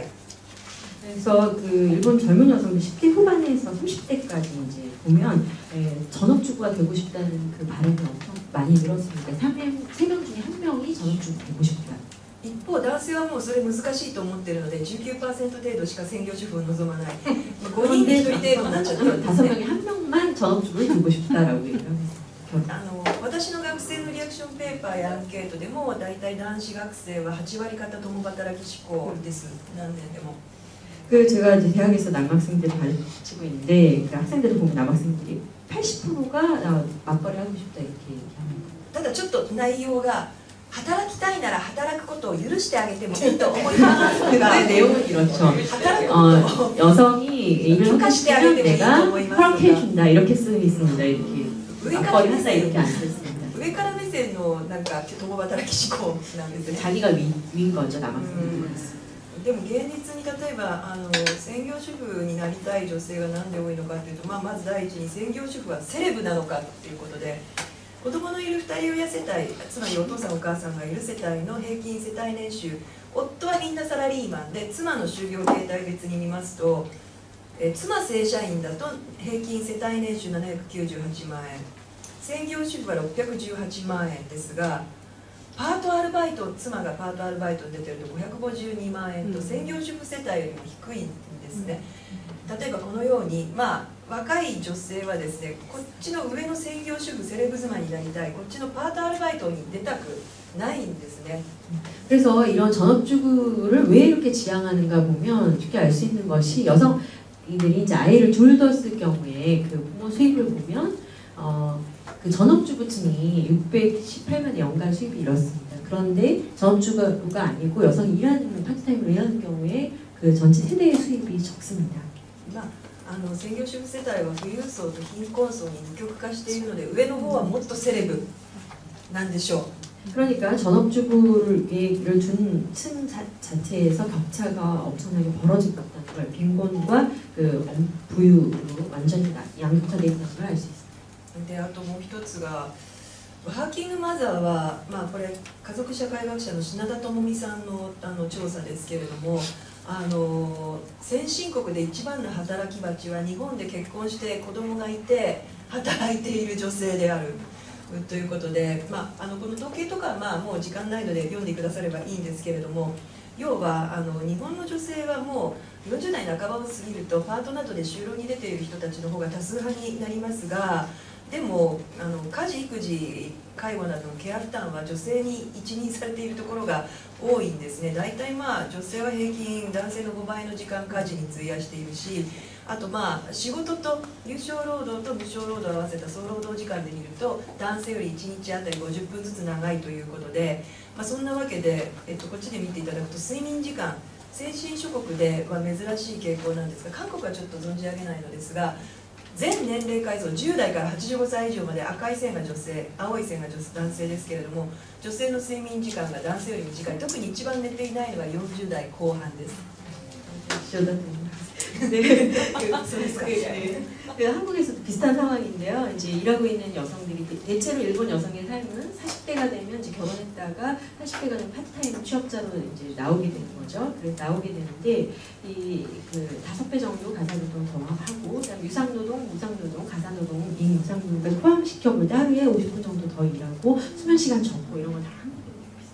그래서 그 일본 젊은 여성들 십 대 후반에서 삼십 대까지 이제 보면 에, 전업주부가 되고 싶다는 그 바람이 엄청 많이 늘었습니다. 세 명 중에 한 명이 전업주부 되고 싶다. 一方男性はもうそれ難しいと思っているので じゅうきゅうパーセント 程度しか専業主婦を望まないごにんにひとり程度になっちゃってるんです 다섯 ね。 명이 한 명만 전업주부를 두고 싶다라고 얘기를 합니다. あの私の学生のリアクションペーパーやアンケートでも大体男子学生ははち割方共働き志向です。何年でも。 그 제가 이제 대학에서 남학생들을 가르치고 있는데 그 학생들을 보면 남학생들이 팔십 퍼센트가 맞벌이 하고 싶다 이렇게 얘기합니다. ただちょっと内容が働きたいなら働くことを許してあげてもいいと思いますが 네, 내용은 이렇죠. 働く 어, ことを 여성이 일을 하고 싶으면 내가 허락해 준다 이렇게 쓰여 있습니다. 이렇게 맞벌이 한다 이렇게 안 썼습니다. 上から目線のなんか共働き思考なんですね。 자기가 위, 위인 거죠, 남한테. でも現実に例えばあの専業主婦になりたい女性がなんで多いのかというと、まあ、まず第一に専業主婦はセレブなのかということで、子供のいるふたり親世帯、つまりお父さんお母さんがいる世帯の平均世帯年収、夫はみんなサラリーマンで、妻の就業形態別に見ますと、え妻正社員だと平均世帯年収ななひゃくきゅうじゅうはちまんえん、専業主婦はろっぴゃくじゅうはちまんえんですが、パートアルバイト、妻がパートアルバイトに出てるとごひゃくごじゅうにまんえんと専業主婦世帯よりも低いんですね。例えばこのように、まあ、若い女性はですね、こっちの上の専業主婦セレブ妻になりたい、こっちのパートアルバイトに出たくないんですね。 그래서 이런 전업주부를 왜 이렇게 지향하는가 보면 쉽게 알 수 있는 것이 여성이들이 이제 아이를 둘 뒀을 경우에 그 부모 수입을 보면 어, 그 전업주부층이 육백십팔만의 연간 수입이 이렇습니다. 그런데 전업주부가 아니고 여성이 일하는 파트타임으로 일하는 경우에 그 전체 세대의 수입이 적습니다. まあ、あの専業主婦世帯は富裕層と貧困層に二極化しているので、上の方はもっとセレブなんでしょう。 그러니까 전업주부를 둔 층 자체에서 격차가 엄청나게 벌어질 것 같다는 걸, 빈곤과 그 부유로 완전히 양극화되어 있다는 걸 알 수 있습니다. で、あともう一つがワーキングマザーは、まあ、これ家族社会学者の品田智美さん の, あの調査ですけれども、あの先進国で一番の働き蜂は日本で結婚して子供がいて働いている女性であるということで、まあ、あのこの統計とかは、まあ、もう時間ないので読んでくださればいいんですけれども、要はあの日本の女性はもうよんじゅう代半ばを過ぎるとパートなどで就労に出ている人たちの方が多数派になりますが、でもあの家事育児介護などのケア負担は女性に一任されているところが多いんですね。大体まあ女性は平均男性のごばいの時間家事に費やしているし、あとまあ仕事と有償労働と無償労働を合わせた総労働時間で見ると男性よりいちにちあたりごじゅっぷんずつ長いということで、まあ、そんなわけで、えっと、こっちで見ていただくと睡眠時間、先進諸国では珍しい傾向なんですが、韓国はちょっと存じ上げないのですが、全年齢階層じゅう代からはちじゅうごさい以上まで赤い線が女性、青い線が女男性ですけれども、女性の睡眠時間が男性より短い、特に一番寝ていないのがよんじゅう代後半です。 네. 그, 네. 네, 한국에서도 비슷한 상황인데요. 이제 일하고 있는 여성들이 대체로 일본 여성의 삶은 사십 대가 되면 이제 결혼했다가 사십 대가 되면 파트타임 취업자로 이제 나오게 되는 거죠. 그래서 나오게 되는데 이 그 다섯 배 정도 가사노동 더 하고, 그다음 유상노동, 무상노동, 가사노동, 비무상노동까지 포함시켜 볼 때 하루에 오십 분 정도 더 일하고 수면 시간 적고 이런 건 다 한국에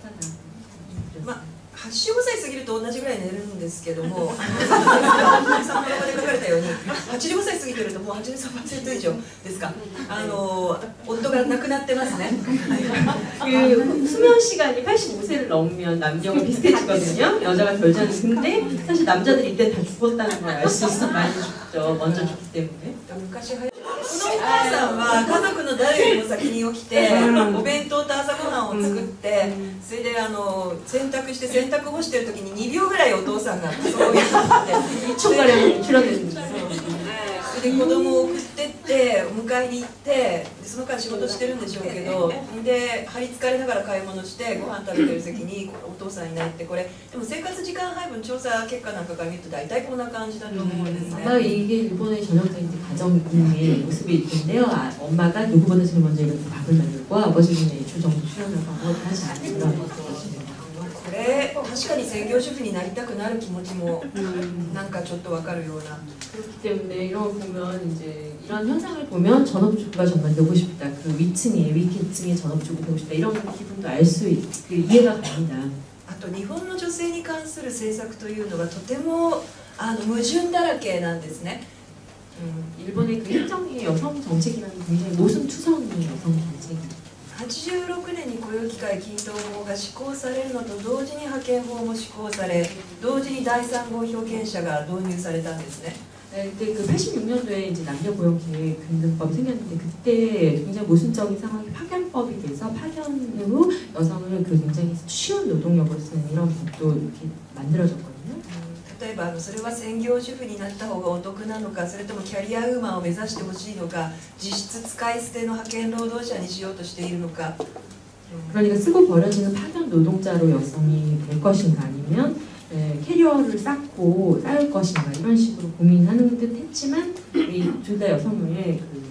비슷하다. はちじゅうごさい過ぎると同じぐらい寝るんですけども、さんの中で書かれたようにはちじゅうごさい過ぎてるともう はちじゅうさんパーセント 以上ですか、あの夫が亡くなってますね。 그 수면 시간이 팔십오 세를 넘으면 남녀가 비슷해지거든요. 여자가 덜 자는. 근데 사실 남자들이 이때 다 죽었다는 걸 알 수 있어. 많이 죽죠. 먼저 죽기 때문에. 昔はこのお母さんは家族の誰よりも先に起きてお弁当と朝ごはんを作って、それであの洗濯して洗濯干してる時ににびょうぐらいお父さんがそういうのって 총괄에 출연했는데. で子供を送ってってお迎えに行って、その間仕事してるんでしょうけど、で張り付かれながら買い物してご飯食べてる席にお父さんいないって、これでも生活時間配分調査結果なんかから見ると大体こんな感じだと思うんですね。 아마 이게 일본의 전형적인 가정의 모습일 텐데요. 아, 엄마가 누구보다 제일 먼저 이렇게 밥을 만들고 아버지는 외출 정도 출연을 하고 다시 안 그런 것입니다. これ確かに専業主婦になりたくなる気持ちもなんかちょっとわかるような。 그렇기 때문에 이런 걸 보면 이제 이런 현상을 보면 전업주부가 정말 되고 싶다. 그 위층의 위계층의 전업주부 되고 싶다. 이런 기분도 알 수 있, 그 이해가 갑니다. あと日本の女性に関する政策というのがとてもあの矛盾だらけなんですね。 음, 일본의 그 행정의 여성 정책이라는 굉장히 모순투성이 여성 정책입니다. はちじゅうろくねんに雇用機会均等法が施行されるのと同時に派遣法も施行され、同時にだいさん号表現者が導入されたんですね。 네, 그때 그 팔십육 년도에 이제 남녀 고용 계획 등등법이 생겼는데 그때 굉장히 모순적인 상황이 파견법이 돼서 파견 후 여성을 그 굉장히 쉬운 노동력으로 쓰는 이런 법도 이렇게 만들어졌거든요. 例えばそれは専業主婦になった方がお得なのか、それともキャリアウーマンを目指してほしいのか、実質使い捨ての派遣労働者にしようとしているのか。 그러니까 쓰고 버려지는 파견 노동자로 여성이 될 것인가 아니면 에, 캐리어를 쌓고 쌓을 것인가 이런 식으로 고민하는 듯 했지만 이 둘 다 여성을 그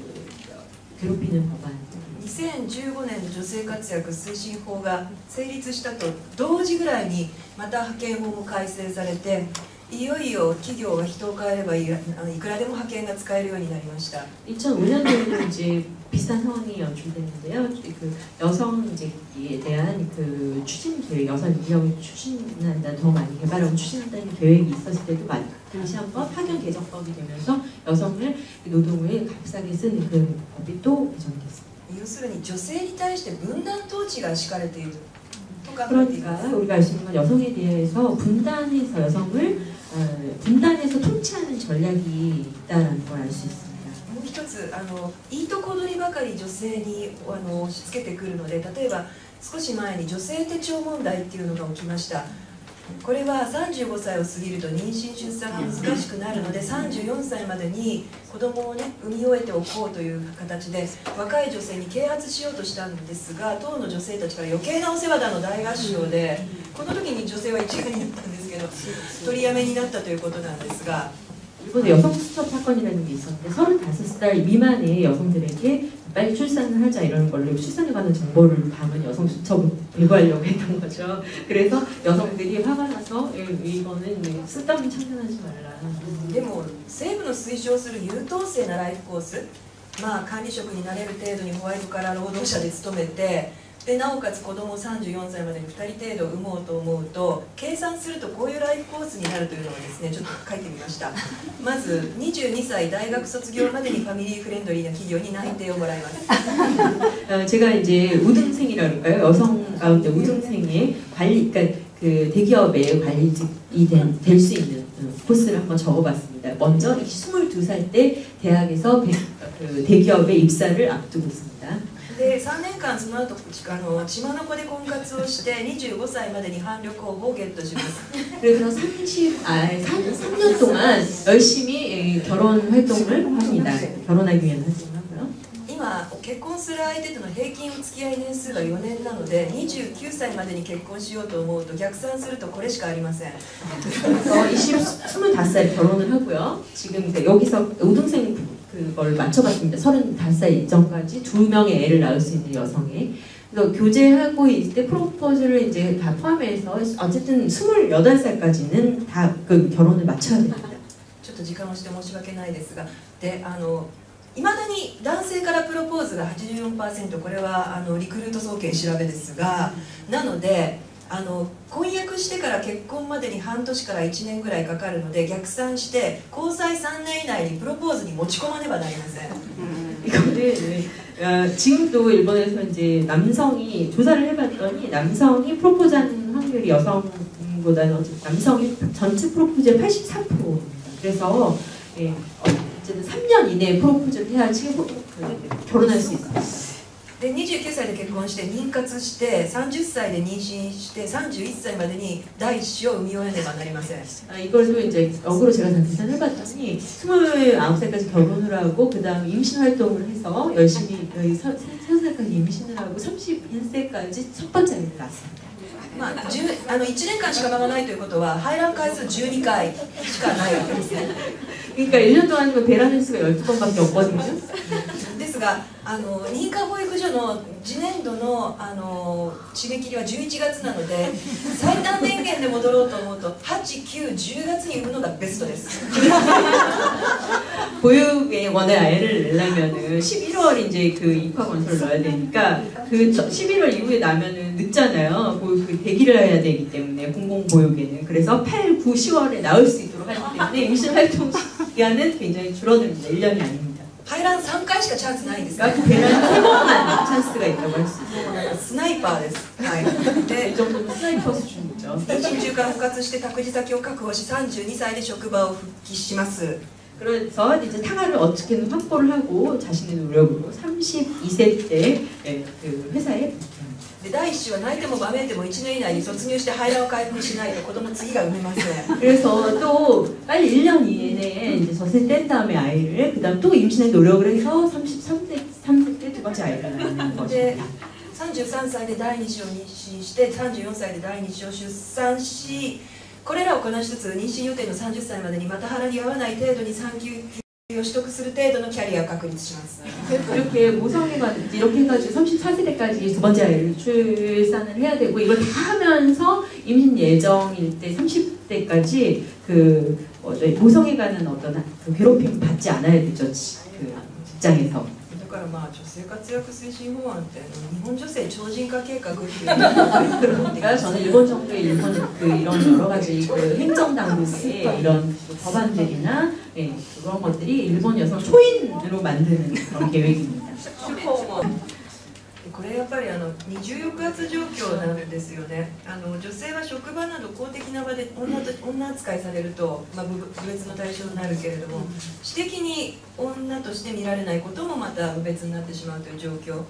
괴롭히는 법안 にせんじゅうごねんの女性活躍推進法が成立したと同時ぐらいにまた派遣法も改正されて、いよいよ企業が人を変えればいい、いくらでも派遣が使えるようになりました。 이천오 년도에는 이제 비슷한 상황이 연출되는데요. 그 여성 이제에 대한 그 추진 계획, 여성 인력을 추진한다, 더 많이 개발하고 추진한다는 계획이 있었을 때도 다시 한번 파견 개정법이 되면서 여성을 노동을 값싸게 쓰는 그 법이 또 개정됐습니다. 要するに女性に対して分断統治が敷かれていると考えていま 그러니까 す。 우리가 알 수 있는 건 여성에 대해서 분단해서 여성을 어, 분단해서 통치하는 전략이 있다는 걸 알 수 있습니다. もう一つあのいいとこ取りばかり女性にあの押し付けてくるので、例えば少し前に女性手帳問題っていうのが起きました。これはさんじゅうごさいを過ぎると妊娠出産が難しくなるので、さんじゅうよんさいまでに子供をね産み終えておこうという形で若い女性に啓発しようとしたんですが、当の女性たちから余計なお世話だの大合唱で、この時に女性は一概になったんですけど取りやめになったということなんですが。 일본에 여성 수첩 사건이라는 게 있었는데 서른다섯 살 미만의 여성들에게 빨리 출산을 하자 이런 걸로 출산에 관한 정보를 담은 여성 수첩을 배부하려고 했던 거죠. 그래서 여성들이 화가 나서 이거는 쓸데없는 참견하지 말라. でも政府の推奨する優等生なライフコース、まあ管理職になれる程度にホワイトカラー労働者で勤めて、でなおかつ子供をさんじゅうよんさいまでにふたり程度産もうと思うと、計算するとこういうライフコースになるというのをですねちょっと書いてみました。まずにじゅうにさい大学卒業までにファミリーフレンドリーな企業に内定をもらいます。 제가 이제 우등생이라 그럴까요? 여성 가운데 우등생의 관리, 그러니까 그 대기업의 관리직이 될 수 있는 코스를 한번 적어봤습니다. 먼저 스물두 살 때 대학에서 그 대기업에 입사를 앞두고 있습니다. でさんねんかんその後あの血眼で婚活をしてにじゅうごさいまでに伴侶候補をゲットします。 그래서 삼십, 아, 삼 년 동안 열심히 결혼 활동을 합니다. 결혼하기 위한 활동을 하고요. 今結婚する相手との平均お付き合い年数がよねんなので、にじゅうきゅうさいまでに結婚しようと思うと逆算するとこれしかありません。 그래서 이십, 스물다섯 살에 결혼을 하고요. 지금 여기서 우등생 그걸 맞춰봤습니다. 서른다섯 살 이전까지 두 명의 애를 낳을 수 있는 여성이. 그래서 교제하고 있을 때 프로포즈를 이제 다 포함해서 어쨌든 스물여덟 살까지는 다 그 결혼을 맞춰야 됩니다. ちょっと時間をして申し訳ないですが、であのいまだに男性からプロポーズが はちじゅうよんパーセント、これはあのリクルート総研調べですが、なのであの婚約してから結婚までに半年からいちねんぐらいかかるので、逆算して交際さんねん以内にプロポーズに持ち込まねばなりません。 이거는 어, 지금도 일본에서 이제 남성이 조사를 해봤더니 남성이 프로포즈하는 확률이 여성보다는 남성이 전체 프로포즈의 팔십삼 퍼센트입니다. 그래서 예, 어쨌든 삼 년 이내에 프로포즈를 해야지 그, 결혼할 수 있어요. でにじゅうきゅうさいで結婚して妊活してさんじゅっさいで妊娠してさんじゅういっさいまでに第一子を産み終えねばなりません。 아, 이걸 또 이제 역으로 제가 다 계산을 해봤더니 스물아홉 살까지 결혼을 하고 그 다음 임신 활동을 해서 열심히 세 살까지 임신을 하고 삼십일 세까지 첫 번째 아이를 낳았습니다. まあ、あのいちねんかんしか間がないということは排卵回数じゅうにかいしかないわけですね。 그러니까 일 년 동안이면 배란 횟수가 열두 번밖에 없거든요. ですがあの認可保育所の次年度のあの締め切りはじゅういちがつなので、最短年限で戻ろうと思うとはち、きゅう、じゅうがつに産むのがベストです。 보육에 원해 아이를 내려면은 십일월 이제 그 입학 원서를 넣어야 되니까 그 십일월 이후에 나면은 늦잖아요. 그 대기를 해야 되기 때문에 공공보육에는. 그래서 팔, 구, 시월에 나올 수 있도록 하기 때문에 임신 활동 기간은 굉장히 줄어듭니다. 일 년이 아닙니다. 排卵さんかいしかチャンスないんです。 그러니까 그 배란 세 번만 찬스가 있다고 할 수 있어요. スナイパーです。はい。で 이 정도면 스나이퍼 수준이죠. 妊娠中から復活して託児先を確保しさんじゅうにさいで職場を復帰します。 그래서 이제 타가를 어떻게든 확보를 하고 자신의 노력으로 삼십이 세 때 그 회사에 で第一子は泣いてもわめいてもいちねん以内に卒業して肺を回復しないと子供次が産めません。 그래서 또 빨리 일 년 이내에 이제 젖을 뗀 다음에 아이를 그다음 또 임신에 노력을 해서 삼십삼 세 때 두 번째 아이를 낳는 것입니다. さんじゅうさんさいで第二子を妊娠してさんじゅうよんさいで第二子を出産し、これらをこなしつつ妊娠予定のさんじゅっさいまでにまた腹に合わない程度に産休を取得する程度のキャリアを確立します。 이렇게 모성애가 이렇게 해가지고 삼십사 세 때까지 두 번째 아이를 출산을 해야 되고 이걸 다 하면서 임신 예정일 때 삼십 대까지 그 어, 모성애가는 어떤 그 괴롭힘 받지 않아야 되죠. 그 직장에서. だからまあ女性活躍推進法案って日本女性超人化計画っていう 그러니까 저는 일본 정부의 일본 그 이런 여러 가지 그 행정 당국의 이런 법안들이나 예, 그런 것들이 일본 여성 초인으로 만드는 그런 계획입니다. これやっぱりあの二重抑圧状況なんですよね。あの女性は職場など公的な場で女と女扱いされると、まあ、部別の対象になるけれども、私的に女として見られないこともまた部別になってしまうという状況。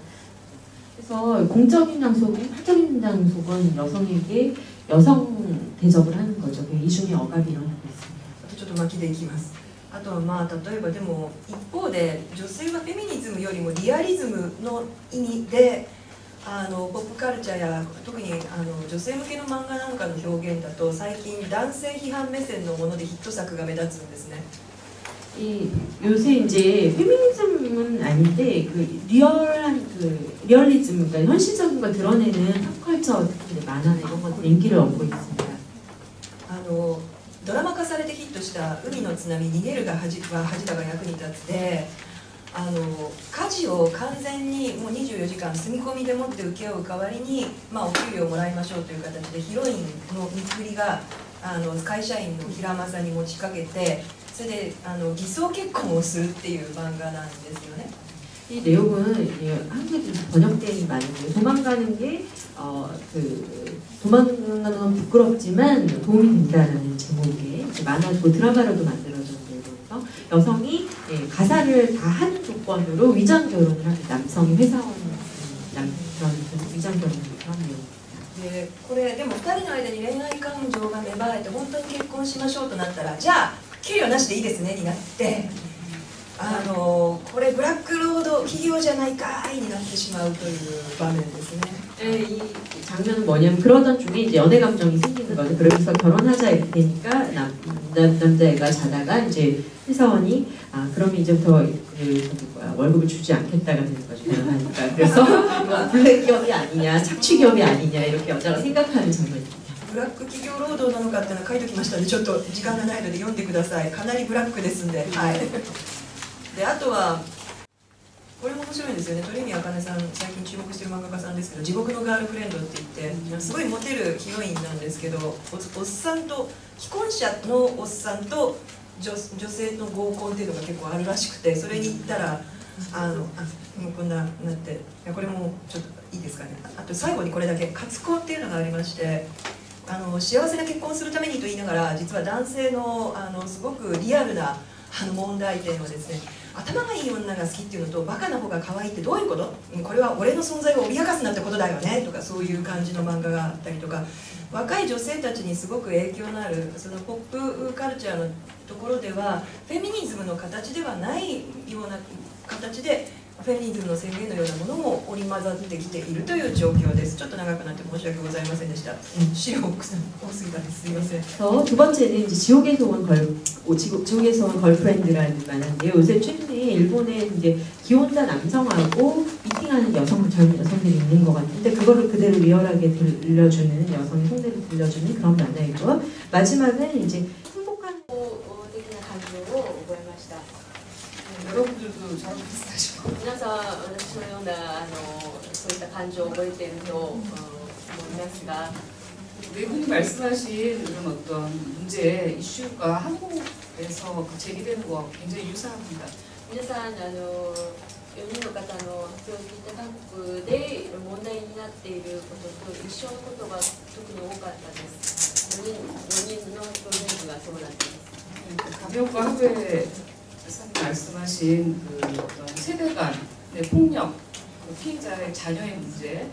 그래서 공적인 장소든 사적인 장소건 여성에게 여성 대접을 하는 거죠. 그 이중의 억압이 일어나고 있습니다. ちょっと巻きでいきます。あとはまあ例えばでも一方で女性はフェミニズムよりもリアリズムの意味であのポップカルチャーや特にあの女性向けの漫画なんかの表現だと最近男性批判目線のものでヒット作が目立つんですね。 이 요새 이제 페미니즘은 아닌데 그 리얼한 그 리얼리즘, 그러니까 현실적인 걸 드러내는 팝컬처, 만화나 이런 것들 인기를 얻고 있습니다. あのドラマ化されてヒットした「海の津波逃げるが恥は恥だが役に立つ」であの家事を完全にもうにじゅうよじかん住み込みでもって請け負う代わりに、まあ、お給料をもらいましょうという形でヒロインのみくりがあの会社員の平正に持ちかけてそれであの偽装結婚をするっていう漫画なんですよね。 이 내용은 한국에서 번역된 말이고 도망가는 게 어, 그 도망가는 건 부끄럽지만 도움이 된다라는 제목의 만화도 드라마로도 만들어졌는데 그래서 여성이 예, 가사를 다 하는 조건으로 위장 결혼을 합니다. 남성이 회사원 남 그런 위장 결혼을 합니다. でこれでもふたりの間に恋愛感情が芽生えて本当に結婚しましょうとなったらじゃあ給料なしでいいですねになって。 あのこれブラックロード企業じゃないかいになってしまうという場面ですね。 네, 이 장면은 뭐냐면 그러던 중에 이제 연애 감정이 생기는 거죠. 그러면서 결혼하자 이렇게 되니까 남, 남, 남자애가 자다가 이제 회사원이 아 그러면 이제부터 그 저기 뭐야 월급을 주지 않겠다가 되는 거죠. 결혼하니까. 그래서 이건 블랙 기업이 아니냐 착취 기업이 아니냐 이렇게 여자가 생각하는 장면입니다. ブラック企業労働なのかっていうのを書いておきましたのでちょっと時間がないので読んでください。かなりブラックですんで。はい。 であとはこれも面白いんですよね。鳥海茜さん最近注目してる漫画家さんですけど「地獄のガールフレンド」って言ってすごいモテるヒロインなんですけど お, おっさんと既婚者のおっさんと 女, 女性の合コンっていうのが結構あるらしくてそれに行ったらあのあもうこんななっていやこれもちょっといいですかね。あと最後にこれだけ初婚っていうのがありましてあの幸せな結婚をするためにと言いながら実は男性 の, あのすごくリアルなあの問題点をですね頭がいい女が好きっていうのとバカな方が可愛いってどういうこと、これは俺の存在を脅かすなってことだよねとかそういう感じの漫画があったりとか若い女性たちにすごく影響のあるそのポップカルチャーのところではフェミニズムの形ではないような形でフェミニズムの宣言のようなものも織り交ざってきているという状況です。ちょっと長くなって申し訳ございませんでした。資料多すぎたです。すみません。 어, 두 번째는 이제 지옥에서 온 걸, 지옥에서 온 걸프렌드라는 만화인데요. 요새 최근에 일본에 이제 기혼자 남성하고 미팅하는 여성, 젊은 여성들이 있는 것 같은데 그거를 그대로 리얼하게 들려주는 여성의 속내를 들려주는 그런 만화이고 마지막은 이제 행복한 여러분들도 저랑 비슷하시고 皆さん私のようなあのそういった感情を覚えていると思いますが 네 분이 말씀하신 그런 어떤 문제 이슈가 한국에서 제기되는 거 굉장히 유사합니다. 皆さんあのよにんの方の発表を聞いた韓国で問題になっていることと一緒のことが特に多かったです。よにんの表現がそうなっています。 가벽과 합의 말씀하신 그 어떤 세대 간의 폭력, 그 피해자의 자녀의 문제,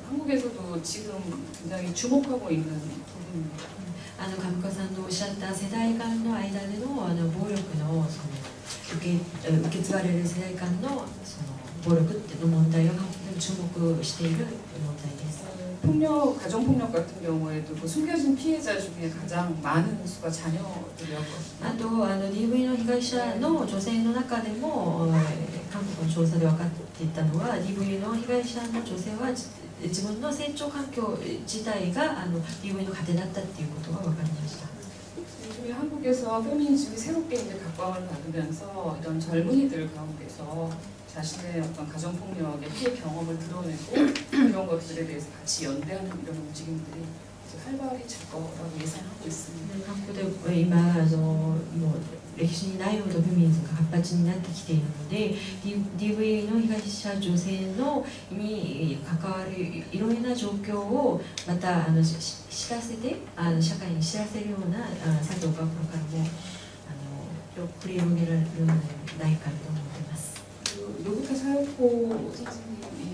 한국에서도 지금 굉장히 주목하고 있는 부분입니다. あの上川さんのおっしゃった世代間の間でのあの暴力のその受け受け継がれる世代間のその暴力っていう問題を注目している問題です。 폭력, 가정폭력 같은 경우에도 그 숨겨진 피해자 중에 가장 많은 수가 자녀들이었거든요. あとあの ディーブイ の被害者の女性の中でも韓国の調査で分かっていたのは ディーブイ の被害者の女性は自分の成長環境自体があの ディーブイ の糧だったっていうことが分かりました。 요즘에 한국에서 페미니즘이 새롭게 이제 각광을 받으면서 이런 젊은이들 가운데서 자신의 어떤 가정폭력의 피해 경험을 드러내고 그런 것들에 대해서 같이 연대하는 이런 움직임들이 이제 활발해질 거라고 예상하고 있습니다. 韓国で今あのもう歴史にないほどフェミニズムが活発になってきているので ディーブイ の被害者女性のに関わるいろいろな状況をまたあの知らせてあの社会に知らせるような作業がこれからもあの繰り広げられるのではないかと思っています。 노부타 사요코 선생님이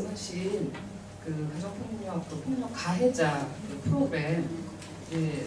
말씀하신 그 가정폭력, 그 폭력 가해자 그 프로그램 예,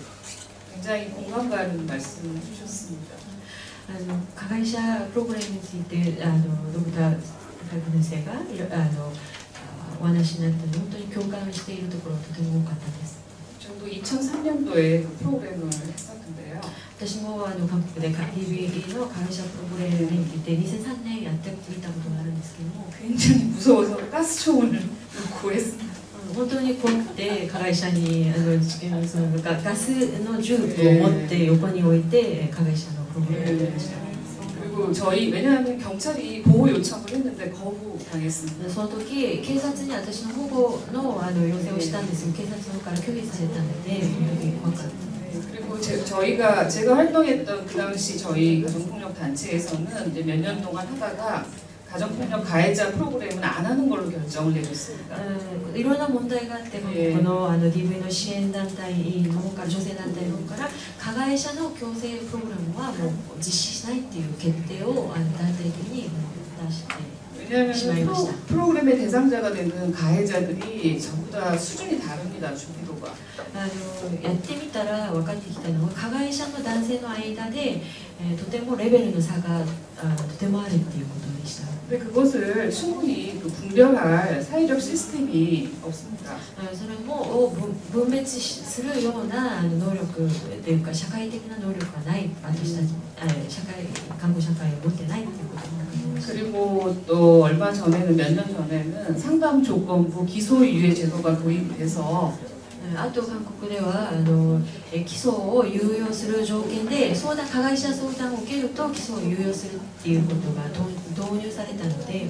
굉장히 공감 가는 말씀을 해주셨습니다. あの加害者プログラムについてあのノブタ先生があのお話になったので本当に共感しているところがとても多かったです。 저도 이천삼 년도에 그 프로그램을 했었는데요. 私もあの韓国で ディーブイ の加害者プログラムについてにせんさんねんやってみたことがあるんですけども 굉장히 무서워서 가스총을 놓고 했습니다. 本当に怖くて加害者にあのそのガガスの銃を持って横に置いて加害者のプログラムをやりました。 그리고 저희 왜냐하면 경찰이 보호 요청을 했는데 거부당했습니다. その時警察に私の保護のあの要請をしたんですが警察の方から拒否されたので本当に怖かった。 그리고 제, 저희가 제가 활동했던 그 당시 저희 가정폭력 단체에서는 이제 몇 년 동안 하다가 가정폭력 가해자 프로그램은 안 하는 걸로 결정을 내렸습니다. いろんな問題があってこのあの ディーブイ の支援団体の方から女性団体の方から加害者の強制プログラムはもう実施しないっていう決定をあの団体的に出して 왜냐하면 프로, 프로그램의 대상자가 되는 가해자들이 전부 다 수준이 다릅니다. 중도가. あのやってみたら分かってきたのは加害者の男性の間で、えー、とてもレベルの差があとてもあるっていうことでした。 근데 그것을 충분히 그 분별할 사회적 시스템이 없습니다. それも分別するような能力というか社会的な能力がない私たち社会看護社会を持ってないということも 그리고 또 얼마 전에는 몇 년 전에는 상담 조건부 기소유예 제도가 도입이 돼서 あと韓国ではあの起訴を猶予する条件で相談加害者相談を受けると起訴を猶予するっていうことが導入されたので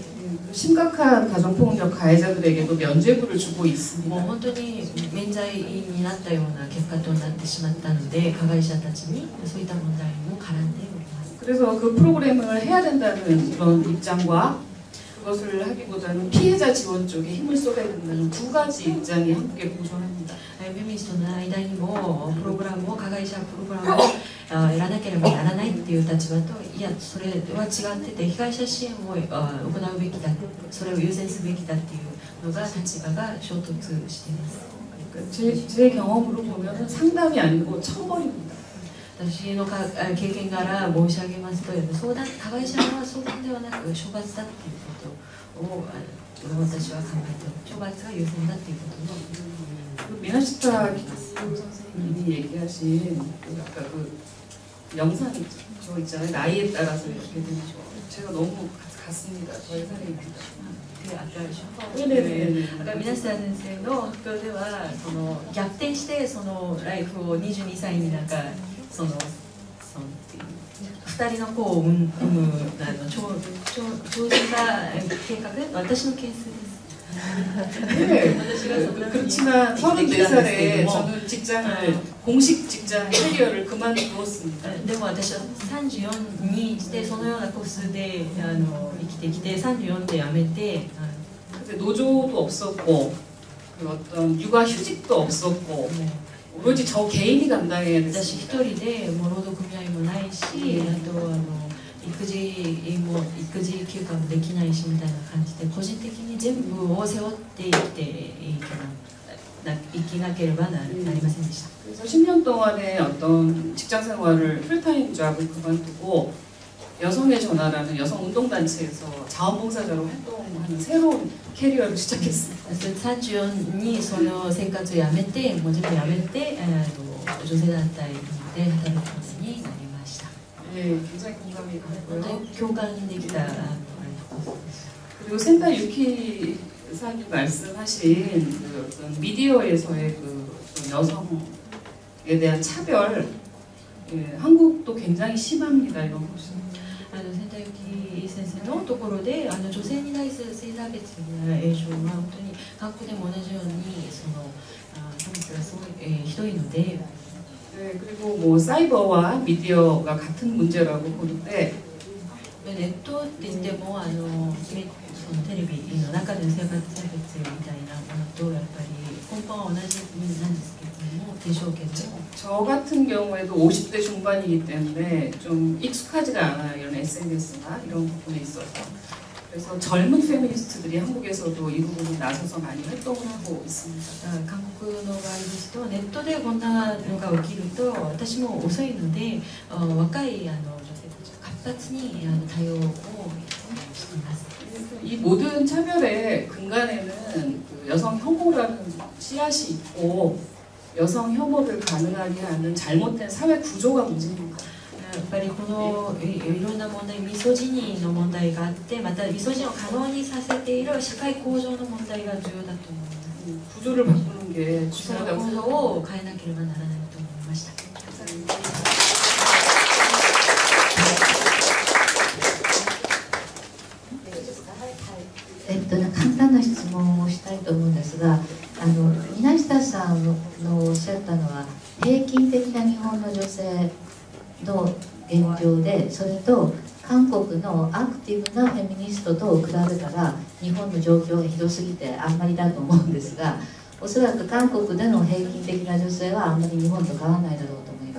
심각한 가정폭력 가해자들에게도 면죄부를 주고 もう 있습니다. 本当に免罪になったような結果となってしまったので加害者たちにそういった問題も絡んでおります。 그래서 그 프로그램을 해야 된다는 그런 입장과 그것을 하기보다는 피해자 지원 쪽에 힘을 쏟아야 된다는 두 가지 입장이 한국에 공존합니다. フェミニストの間にもプログラムを加害者プログラムをやらなければならないっていう立場といやそれは違ってて被害者支援を行うべきだそれを優先すべきだっていうのが立場が衝突しています。 제, 제 경험으로 보면 상담이 아니고 처벌입니다. 私の経験から申し上げますと相談加害者は相談ではなく処罰だっていうことを私は考えて処罰が優先だっていうことの 그 미나시타 선생님이 얘기하신 그 아까 그 영상 저 있잖아요. 나이에 따라서 이렇게 되는 거 제가 너무 같습니다. 저의 사례입니다. 皆さん先生の発表ではその逆転してそのライフをにじゅうにさいになんかそのそのふたりの子を産むあの長長寿化計画私のケースです。 네, 그렇지만 서른네 살에 저는 직장을 공식 직장 캐리어를 그만두었습니다. でも私はさんじゅうよんにしてそのようなコースであの生きてきてさんじゅうよんで辞めて 그때 노조도 없었고 그 어떤 육아 휴직도 없었고 오로지 저 개인이 감당해야 됐습니다. 私一人でも労働組合もないしあとあの育児も育児休暇もできないしみたいな感じで個人的に全部を背負っていっていきなければなりませんでした。 그래서 십 년 동안의 어떤 직장 생활을 풀타임 잡을 그만두고 여성의 전화라는 여성 운동단체에서 자원봉사자로 활동하는 새로운 캐리어를 시작했습니다. さんじゅうよんにその生活をやめて、もう全部やめて、女性団体で働くことになりました。 네, 굉장히 공감이 가고요. 교감되기다. 그리고 센타 유키 사님 말씀하신 그 어떤 미디어에서의 그 여성에 대한 차별, 예, 한국도 굉장히 심합니다. 이런 것이. あの仙台由紀先生のところであの女性に対する性差別な影響は本当に韓国でも同じようにその差別がすごい、えー、ひどいので、 네, 그리고 뭐 사이버와 미디어가 같은 문제라고 보는데 ネットって言ってもあのそのテレビの中での性別みたいなものとやっぱり根本は同じなんですけどもでしょうけども 저 같은 경우에도 오십 대 중반이기 때문에 좀 익숙하지가 않아요. 이런 에스엔에스나 이런 부분에 있어서. 그래서 젊은 페미니스트들이 한국에서도 이 부분에 나서서 많이 활동을 하고 있습니다. 韓国の場合ですとネットでこんなのが起きると私も遅いので若いあの女性たちが活発にあの対応をしています。 이 모든 차별의 근간에는 그 여성 혐오라는 씨앗이 있고 여성 혐오를 가능하게 하는 잘못된 사회 구조가 문제입니다. やっぱりこのいろんな問題、ミソジニーの問題があって、またミソジニーを可能にさせている社会向上の問題が重要だと思います。 구조를 바꾸는 게 その 중요하다고 構造 생각합니다. を変えなければならないと思いました。 えっと、簡単な質問をしたいと思うんですが、あの水下さんのおっしゃったのは平均的な日本の女性の現状で、それと韓国のアクティブなフェミニストと比べたら日本の状況がひどすぎてあんまりだと思うんですが、おそらく韓国での平均的な女性はあんまり日本と変わらないだろうと思います。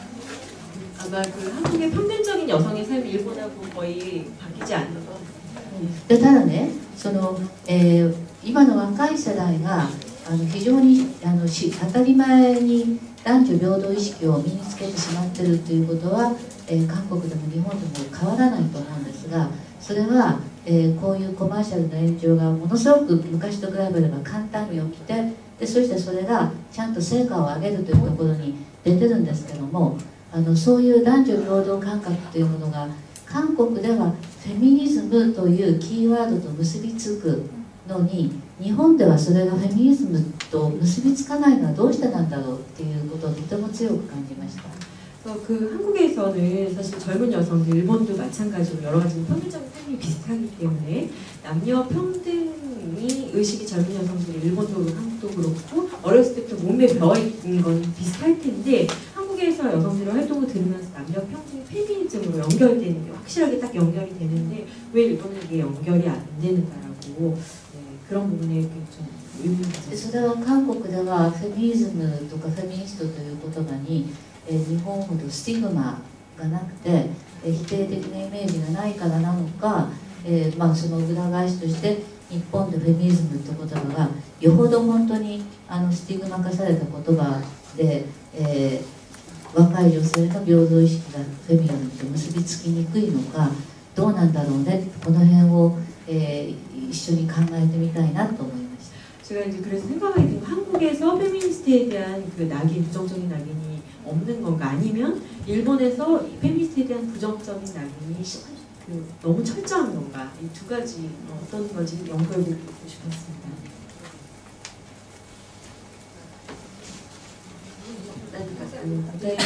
아마 그 한국의 평균적인 여성의 삶이 일본하고 거의 바뀌지 않는 거. でただね、その、えー、今の若い世代があの非常にあのし当たり前に男女平等意識を身につけてしまっているということは、えー、韓国でも日本でも変わらないと思うんですが、それは、えー、こういうコマーシャルの延長がものすごく昔と比べれば簡単に起きて、でそしてそれがちゃんと成果を上げるというところに出てるんですけども、あのそういう男女平等感覚というものが韓国ではフェミニズムというキーワードと結びつくのに、日本ではそれがフェミニズムと結びつかないのはどうしてなんだろうっていうことをとても強く感じました。 그 한국에서는 사실 젊은 여성들, 일본도 마찬가지로 여러 가지 평균적인 삶이 비슷하기 때문에 남녀 평등이 의식이 젊은 여성들이 일본도 그렇고 한국도 그렇고 어렸을 때부터 몸에 배어 있는 건 비슷할 텐데, 한국에서 여성들의 활동을 들으면서 남녀 평등이 페미니즘으로 연결되는 게 확실하게 딱 연결이 되는데 왜 일본은 이게 연결이 안 되는가라고, 네, 그런 부분에 좀 의문이 있어요. それは韓国ではフェミニズムとかフェミニストという言葉に、えー、日本ほどスティグマがなくて、えー、否定的なイメージがないからなのか、えーまあ、その裏返しとして日本でフェミニズムという言葉がよほど本当にあのスティグマ化された言葉で、えー、若い女性の平等意識がフェミニズムと結びつきにくいのかどうなんだろうね、この辺を、えー、一緒に考えてみたいなと思いました。 제가 이제 그래서 생각하게 되면 한국에서 페미니스트에 대한 그 낙인, 부정적인 낙인이 없는 건가, 아니면 일본에서 페미니스트에 대한 부정적인 낙인이 그 너무 철저한 건가, 이 두 가지 어떤 건지 연결을 듣고 싶었습니다. 네.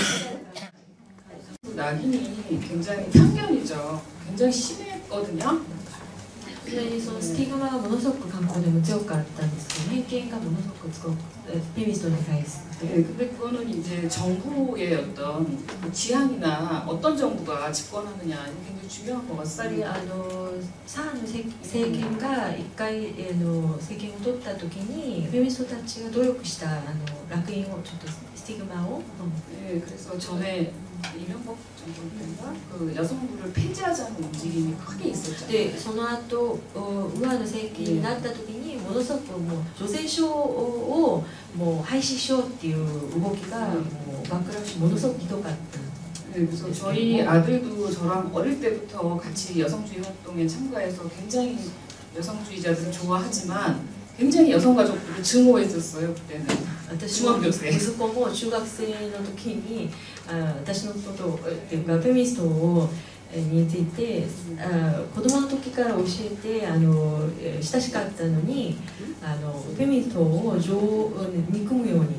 낙인이 굉장히 편견이죠. 굉장히 심했거든요. そのスティグマがものすごく韓国でも強かったんですけど、偏見がものすごく強くフェミニストに対する。 네, 근데 그거는 이제 정부의 어떤 지향이나 어떤 정부가 집권하느냐 굉장히 중요한 것 같습니다. あのサーンの政権が一回あの政権を取った時にフェミニストたちが努力したあの烙印をちょっとスティグマを。 네, 그래서 전에 이명박 정부 때인가 그 여성부를 폐지하자는 움직임이 크게 있었잖아요. でその後右派の政権になった時にものすごくもう女性賞をもう廃止しようっていう動きがもうバックラッシュものすごくひどかった。 네, 그래서 저희 아들도 저랑 어릴 때부터 같이 여성주의 활동에 참가해서 굉장히 여성주의자들을 좋아하지만 굉장히 여성가족들을 증오했었어요 그때는. 私の息子も中学生の時にあ私のことっていうかフェミニストをについてあ子供の時から教えてあの親しかったのにあのフェミニストを憎むようになって。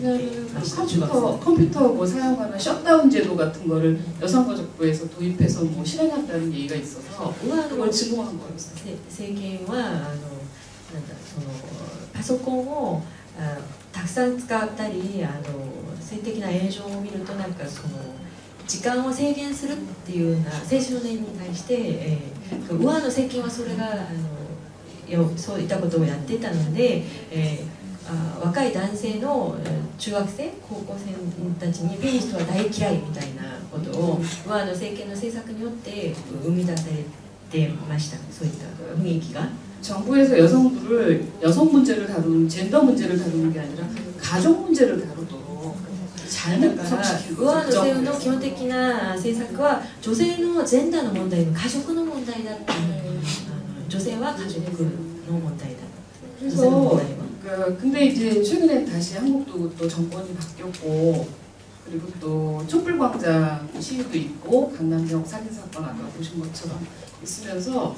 컴퓨터, 컴퓨터 뭐 사용하는 셧다운 제도 같은 거를 여성가족부에서 도입해서 뭐 실행한다는 얘기가 있어서 그걸 증오한 거였어요. 政権はあのなんだそのパソコンをあたくさん使ったりあの性的な映像を見るとなんかその時間を制限するっていうような青少年に対して、えー、右派の政権はそれがあのそういったことをやっていたので。えー あ若い男性の中学生高校生たちにフェミニストは大嫌いみたいなことを右派の政権の政策によって生み出されてました。そういった雰囲気が 정부에서 여성들을 여성 문제를 다루는 젠더 문제를 다루는 게 아니라 가족 문제를 다루도록 잘못 구성시키고 右派の政府の基本的な政策は女性のジェンダーの問題も家族の問題だって女性は家族の問題だ 그래서 그 근데 이제 최근에 다시 한국도 또 정권이 바뀌었고 그리고 또 촛불광장 시위도 있고 강남역 살인 사건 아까 보신 것처럼 있으면서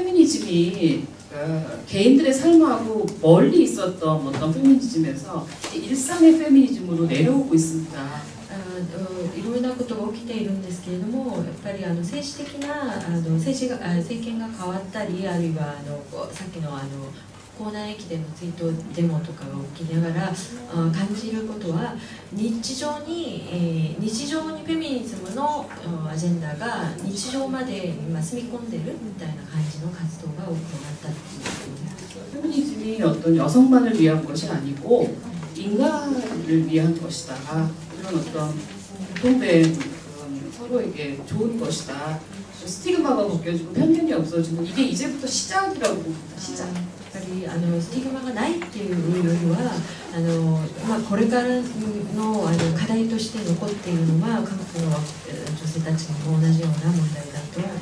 페미니즘이 그 개인들의 삶하고 멀리 있었던 어떤 페미니즘에서 일상의 페미니즘으로 내려오고 있습니다. いろいろなことが起きているんですけれども、やっぱりあの政治的なあの政治が政権が変わったり、あるいはあのさっきのあの 江南駅での追悼デモとかが起きながら感じることは日常に、えー、日常にフェミニズムのアジェンダが日常まで今住み込んでるみたいな感じの活動が行ったっていう。 페미니즘이 어떤 여성만을 위한 것이 아니고 인간을 위한 것이다. 이런 어떤 공통된 서로에게 좋은 것이다. 스티그마가 벗겨지고 편견이 없어지고 이게 이제부터 시작이라고 봅니다. 시작. やっぱりあのスティグマがないっていうよりはあの、まあ、これからの、 あの課題として残っているのは韓国の女性たちにも同じような問題だと思います。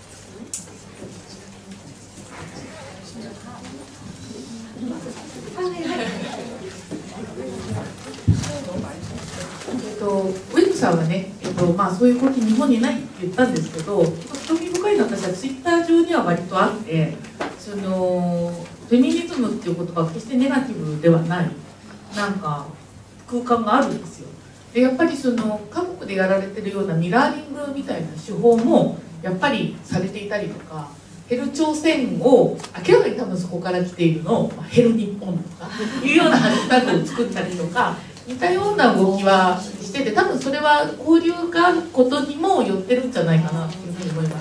ウェブさんはね、えっとまあ、そういう動き日本にないって言ったんですけど、興味深いのは私はツイッター上には割とあって、そのフェミニズムっていう言葉は決してネガティブではないなんか空間があるんですよ。でやっぱりその韓国でやられてるようなミラーリングみたいな手法もやっぱりされていたりとか、ヘル朝鮮を明らかに多分そこから来ているのをヘル日本とかいうようなハッシュタグを作ったりとか。 似たような動きはしてて、多分それは交流があることにも寄ってるんじゃないかなというふうに思います。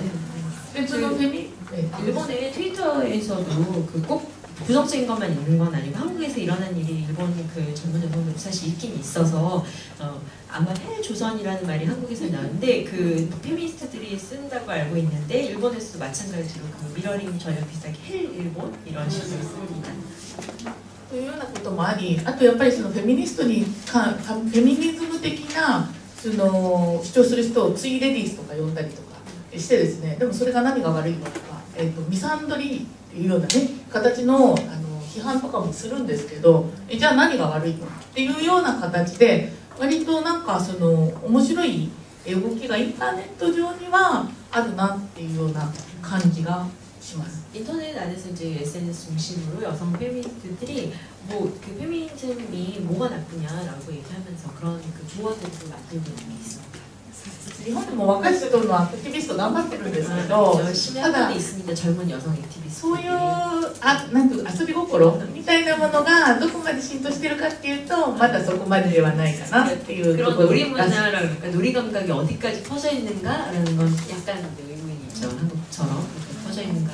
で、そのフェミ、 일본의 트위터에서도 그 꼭 부정적인 것만 있는 건 아니고 한국에서 일어난 일이 일본 그 젊은 여성들 사실 있긴 있어서 어, 아마 헬조선이라는 말이 한국에서 나오는데 그 페미니스트들이 쓴다고 알고 있는데 일본에서도 마찬가지로 그 미러링 전혀 비슷하게 헬일본 이런 식으로 씁니다. というようなこともあり、あとやっぱりそのフェミニストにかフェミニズム的なその主張する人をツイレディースとか呼んだりとかしてですね、でもそれが何が悪いのとか、えー、とミサンドリーっていうような、ね、形の、あの批判とかもするんですけど、えじゃあ何が悪いのっていうような形で割となんかその面白い動きがインターネット上にはあるなっていうような感じがします。 인터넷 안에서 이제 에스엔에스 중심으로 여성 페미니스트들이 뭐 그 페미니즘이 뭐가 나쁘냐라고 얘기하면서 그런 그 조언들을 만들고 있는 게 있습니다. 日本でも若い人のアクティビスト頑張ってるんですけど、 열심히 하고 있습니다. 젊은 여성 액티비스트. そういうあなんていう遊び心みたいなものがどこまで浸透してるかっていうとまだそこまでではないかなっていうとこ 그런 ろ 놀이 문화랑 그러니까 놀이 감각이 어디까지 퍼져 있는가라는 건 약간 의문이 있죠. 한국처럼 퍼져 있는가.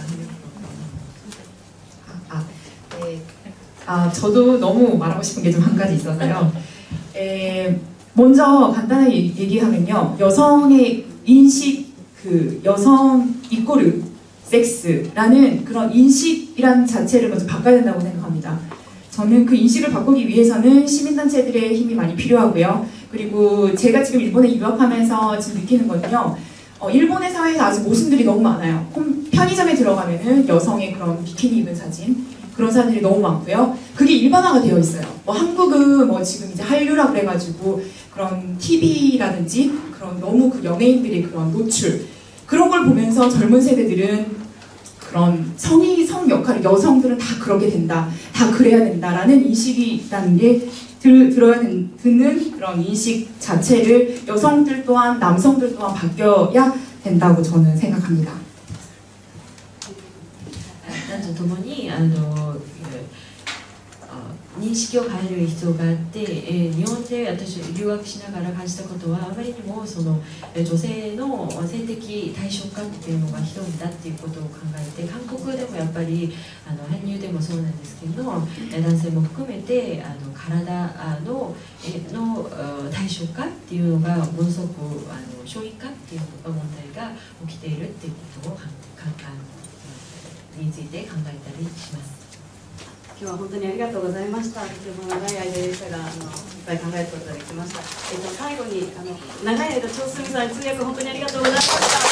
아, 네. 아, 저도 너무 말하고 싶은 게 좀 한 가지 있어서요. 에, 먼저 간단하게 얘기하면요. 여성의 인식, 그 여성 이꼬르 섹스라는 그런 인식이란 자체를 먼저 바꿔야 된다고 생각합니다. 저는 그 인식을 바꾸기 위해서는 시민단체들의 힘이 많이 필요하고요. 그리고 제가 지금 일본에 유학하면서 지금 느끼는 건요. 어, 일본의 사회에서 아직 모순들이 너무 많아요. 홈, 편의점에 들어가면은 여성의 그런 비키니 입은 사진 그런 사진들이 너무 많고요. 그게 일반화가 되어 있어요. 뭐 한국은 뭐 지금 이제 한류라 그래가지고 그런 티비라든지 그런 너무 그 연예인들의 그런 노출 그런 걸 보면서 젊은 세대들은 그런 성이 성 역할을 여성들은 다 그러게 된다, 다 그래야 된다라는 인식이 있다는 게 들, 들어야 듣는 그런 인식 자체를 여성들 또한 남성들 또한 바뀌어야 된다고 저는 생각합니다. 男女ともにあの認識を変える必要があって、えー、日本で私留学しながら感じたことはあまりにもその女性の性的対象化っていうのがひどいんだっていうことを考えて、韓国でもやっぱりあの韓流でもそうなんですけど男性も含めてあの体のえの対象化っていうのがものすごくあの小児化っていう問題が起きているっていうことをかんかんについて考えたりします。 今日は本当にありがとうございました。とても長い間でしたが、あのいっぱい考えることができました。えっと最後にあの長い間長澄さん通訳本当にありがとうございました。